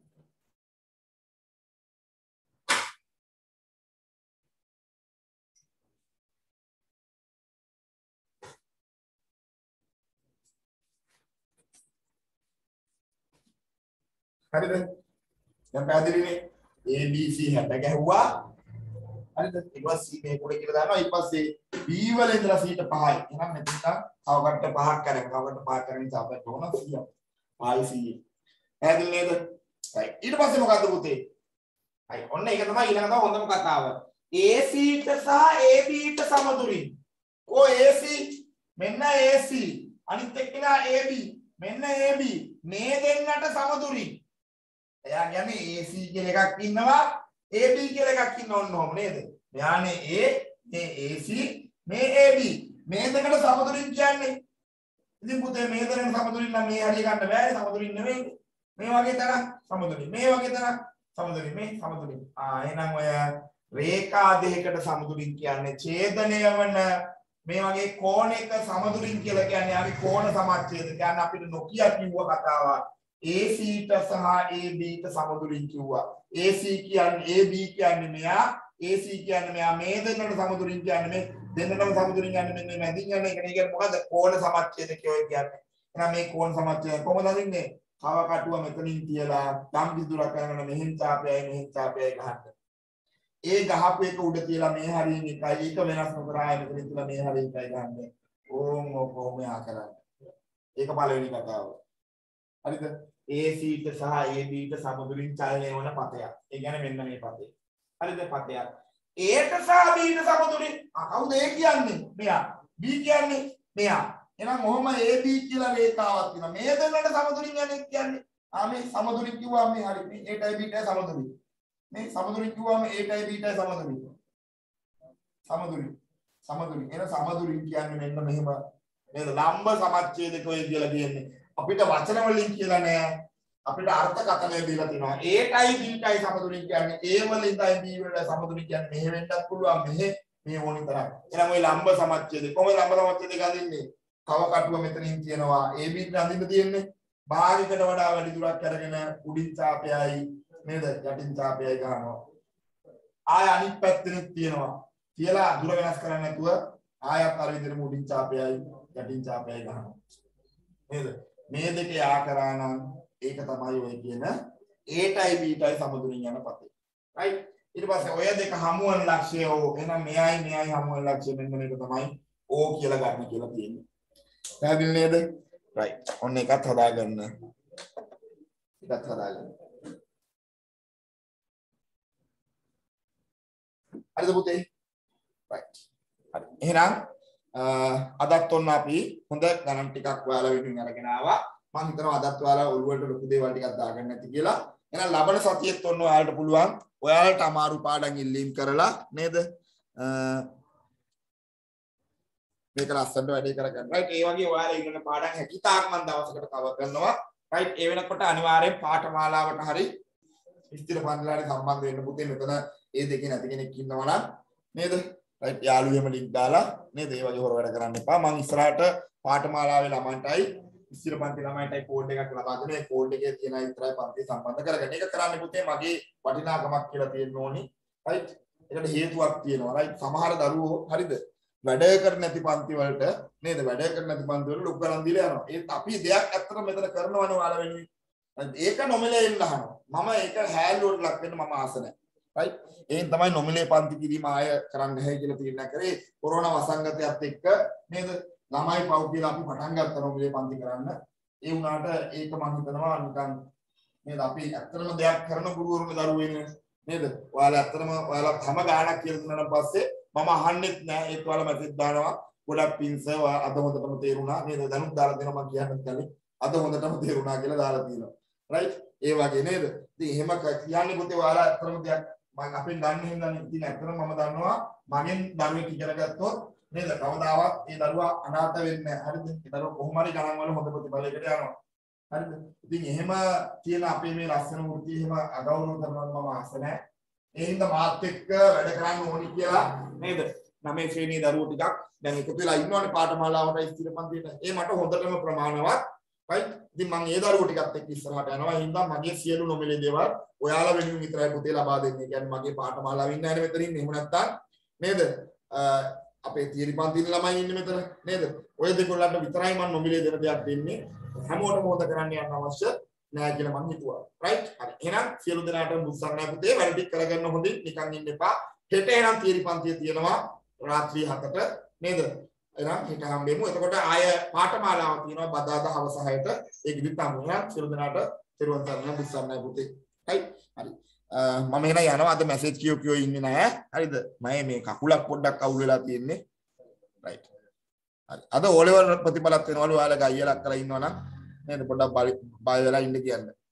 හරිද? දැන් පැහැදිලිනේ? A B C හැට ගැහුවා. හරිද? ඊට පස්සේ C මේ කුඩේ කියලා දානවා. ඊට පස්සේ B වල ඉඳලා C ට පහයි. එහෙනම් මෙතන තව කට්ට පහක් කරගෙන කව කට්ට පහක් කරගෙන අපිට ඕන C. පහයි C. පැහැදිලි නේද? right. ඊට පස්සේ මොකද්ද පුතේ? හරි. ඔන්න ඒක තමයි ඊළඟ තව හොඳම කතාව. A C ට සහ A B ට සමදුරින්. කො A C මෙන්න A C අනිත් එක්කෙනා A B මෙන්න A B මේ දෙන්නට සමදුරින්. එයා කියන්නේ A C කියලා එකක් ඉන්නවා A B කියලා එකක් ඉන්න ඕන ඕම නේද? මෙයානේ A මේ A C මේ A B මේ දෙකට සමදුරින් කියන්නේ. ඉතින් පුතේ මේ දෙකට සමදුරින් නම් මේ හරිය ගන්න බෑ සමදුරින් නෙවෙයි. මේ වගේ තරම් සමදුරින් මේ වගේ තරම් සමදුරින් මේ සමදුරින්. ආ එහෙනම් ඔය රේඛා දෙකකට සමදුරින් කියන්නේ ඡේදනය වන මේ වගේ කෝණයක සමදුරින් කියලා කියන්නේ ආගේ කෝණ සමච්ඡේද කියන්නේ අපිට නොකිය කිව්ව කතාවක්. A C ට සහ A B ට සමදුරින් කිව්වා. A C කියන්නේ A B කියන්නේ මෙයා A C කියන්නේ මෙයා මේ දෙන්නට සමදුරින් කියන්නේ මේ දෙන්නටම සමදුරින් කියන්නේ මෙන්න මේ මැදින් යන එක නේ කියන්නේ මොකද්ද කෝණ සමච්ඡේද කියලා කියන්නේ. එහෙනම් මේ කෝණ සමච්ඡේද කොහොමද අදින්නේ? කව කටුව මෙතනින් තියලා යම් කිසි දුරක් කරගෙන මෙහෙන් ඡාපයයි මෙහෙන් ඡාපයයි ගහන්න. ඒ ගහපු එක උඩ තියලා මේ හරියෙන් එකයි ඒක වෙනස් නොකර ආයෙ මෙතනින් තියලා මේ හරියෙන් එකයි ගන්න. ඕම් ඔකොම යා කරන්නේ. ඒක පළවෙනි කතාව. හරිද? A C ට සහ A B ට සමදුලින් චලනය වන පතයක්. ඒ කියන්නේ මෙන්න මේ පතේ. හරිද? පතයක්. A ට සහ B ට සමදුලින් ආ කවුද A කියන්නේ? මෙයා. B කියන්නේ මෙයා. එහෙනම් මොහොම A B කියලා රේඛාවක් තියෙනවා. මේ දෙන්නට සමදුලින් යන්නේ කියන්නේ. ආ මේ සමදුලින් කිව්වා මේ හරි. මේ A ටයි B ටයි සමදුලින්. මේ සමදුලින් කිව්වම A ටයි B ටයි සමදුලින්. සමදුලින්. සමදුලින්. එහෙනම් සමදුලින් කියන්නේ මෙන්න මෙහෙම නේද? ලම්බ සමච්ඡේදකය කියලා කියන්නේ. අපිට වචන වලින් කියලා නෑ අපිට අර්ථකථනය දීලා තිනවා A ටයි B ටයි සමදුලින් කියන්නේ A වල ඉඳයි B වලට සමදුලින් කියන්නේ මෙහෙ වෙන්නත් පුළුවන් මෙහෙ මේ ඕනි තරම්. එහෙනම් ওই ලම්බ සමච්ඡේද කොහොමද ලම්බ සමච්ඡේද ගඳින්නේ? කව කටුව මෙතනින් කියනවා A B ට අඳින්න තියෙන්නේ භාගයකට වඩා වැඩි දුරක් අරගෙන උඩින් ඡාපයයි නේද යටින් ඡාපයයි ගන්නවා. ආය අනිත් පැත්තෙනුත් තියෙනවා. කියලා දුර වෙනස් කරන්නේ නැතුව ආයත් අර විදිහටම උඩින් ඡාපයයි යටින් ඡාපයයි ගන්නවා. නේද? මේ දෙක යා කරා නම් ඒක තමයි ඔය කියන A ටයි B ටයි සමදුලින් යන පතේ. right? ඊට පස්සේ ඔය දෙක හමු වෙන ලක්ෂ්‍යය O. එහෙනම් මෙයයි මෙයයි හමු වෙන ලක්ෂ්‍යය මෙන්න මේක තමයි O කියලා ගන්න කියලා තියෙන්නේ. පැහැදිලි නේද? right. ඔන්න එකත් හදාගන්න. එකත් හදාගන්න. හරිද පුතේ? right. හරි. එහෙනම් අදත් ඔන්න අපි හොඳ ගණන් ටිකක් ඔයාලා වෙනුවෙන් අරගෙන ආවා. මම හිතනවා අදත් ඔයාලා ඔළුවට ලොකු දේවල් ටිකක් දාගන්න නැති කියලා. එහෙනම් ලබන සතියේත් ඔන්න ඔයාලට පුළුවන් ඔයාලට අමාරු පාඩම් ඉල්ලීම් කරලා නේද? මේක ලස්සනට වැඩේ කරගන්න. right. ඒ වගේ ඔයාලා ඉන්න පාඩම් හැකිතාක් මම දවසකට කවර් කරනවා. right. ඒ වෙනකොට අනිවාර්යෙන් පාඨමාලාවට හරි විස්තර පන්තිලාට සම්බන්ධ වෙන්න පුතේ. මෙතන ඒ දෙකේ නැති කෙනෙක් ඉන්නවා නම් නේද? right. යාළුවෙම ලින්ක් දාලා නේද? ඒ වගේ හොර වැඩ කරන්න එපා. මම ඉස්සරහට පාඨමාලාවේ ළමයින්ටයි විස්තර පන්ති ළමයින්ටයි කෝඩ් එකක් ලබා දෙන. ඒ කෝඩ් එකේ තියෙන විතරයි පන්ති සම්බන්ධ කරගන්න. ඒක කරන්නේ පුතේ මගේ වටිනාකමක් කියලා තියෙන්න ඕනි. right. ඒකට හේතුවක් තියෙනවා. right. සමහර දරුවෝ හරිද? වැඩ කර නැති පන්ති වලට නේද? වැඩ කර නැති පන්ති වලට ලොකු ගණන් දීලා යනවා. ඒත් අපි දෙයක් ඇත්තට මෙතන කරනවනේ ඔයාලා වෙනුවෙන්. ඒක නොමිලේ ඉන්න අහනවා. මම ඒක හැල්ලුවට ලක් වෙන්න මම ආස නැහැ. right. ඒන් තමයි නොමිලේ පන්ති කිරීම ආය කරන්න නැහැ කියලා තීරණය කරේ. කොරෝනා වසංගතයත් එක්ක නේද? ළමයි පව් කියලා අපි පටන් ගත්තා නොමිලේ පන්ති කරන්න. ඒ වුණාට ඒක මම හිතනවා නිකන් නේද? අපි ඇත්තටම දෙයක් කරන ගුරුවරුන් දරුවෝ ඉන්නේ නේද? ඔයාලා ඇත්තටම ඔයාලා හැම ගාණක් කියලා දුන්නාට පස්සේ මම අහන්නෙත් නෑ. ඒත් ඔයාලා මැසේජ් දානවා. ගොඩක් පින්ස අද හොඳටම තේරුණා නේද? දැනුත් දාලා දෙනවා මම කියන්නත් කලින්. අද හොඳටම තේරුණා කියලා දාලා තියෙනවා. right. ඒ වගේ නේද? ඉතින් එහෙම කියන්නේ පුතේ ඔයාලා ඇත්තටම දෙයක් මම අපෙන් ගන්න හින්දානේ. ඉතින් ඇත්තටම මම දන්නවා මගෙන් දරුවෙක් ඉගෙන ගත්තොත් නේද? කවදාවත් ඒ දරුවා අනාථ වෙන්නේ නැහැ. හරිද? ඒ දරුවා කොහොම හරි ගණන් වල හොඳ ප්‍රතිඵලයකට යනවා. හරිද? ඉතින් එහෙම තියෙන අපේ මේ ලස්සන වෘත්තිය එහෙම අගෞරව කරනවා මම ආස නැහැ. ඒ හින්දා මාත් එක්ක වැඩ කරන්න ඕනි කියලා නේද? නවය ශ්‍රේණියේ දරුවෝ ටිකක් දැන් එකතු වෙලා ඉන්නවනේ පාඨමාලාවට ඉස්තිර පන්තියට. ඒ මට හොඳටම ප්‍රමාණවත්. right. ඉතින් මම ඒ දරුවෝ ටිකත් එක්ක ඉස්සරහට යනවා. ඒ හින්දා මගේ සියලු නොමිලේ දේවල් ඔයාලා වෙනුවෙන් විතරයි පුතේ ලබා දෙන්නේ. කියන්නේ මගේ පාඨමාලාව ඉන්නේ නැහැ මෙතන ඉන්නේ. එහෙම නැත්තම් නේද? අපේ තියරි පන්තියේ ළමයි ඉන්නේ මෙතන නේද? ඔය දෙකොල්ලන්ට විතරයි මම නොමිලේ දෙන දෙයක් දෙන්නේ. හැමෝටම හොද කරන්න යන්න අවශ්‍ය නැහැ කියලා මම හිතුවා. right. හරි. එහෙනම් සියලු දෙනාටම බුස්සන්නයි පුතේ. වැඩ ටික කරගන්න හොඳින් නිකන් ඉන්න එපා. හෙට එහෙනම් තියරි පන්තිය තියෙනවා රාත්‍රී හතට නේද? එහෙනම් හෙට හම්බෙමු. එතකොට ආය පාඨමාලාව තියෙනවා බදාදා හවස හයට. ඒක ඉදිරියට හම්බ වෙනවා. සියලු දෙනාට පෙරවන් තරණ බුස්සන්නයි පුතේ. right. හරි. මම එහෙනම් යනවා. අද මැසේජ් කියෝ කියෝ ඉන්නේ නැහැ. හරිද? මම මේ කකුලක් පොඩ්ඩක් අවුල් වෙලා තියෙන්නේ. right. හරි. අද ඕ ලෙවල් ප්‍රතිඵලත් වෙනවලු ඔයාලා ගයියලක් කරලා ඉන්නවනම් නේද? පොඩ්ඩක් බය වෙලා ඉන්න කියන්න.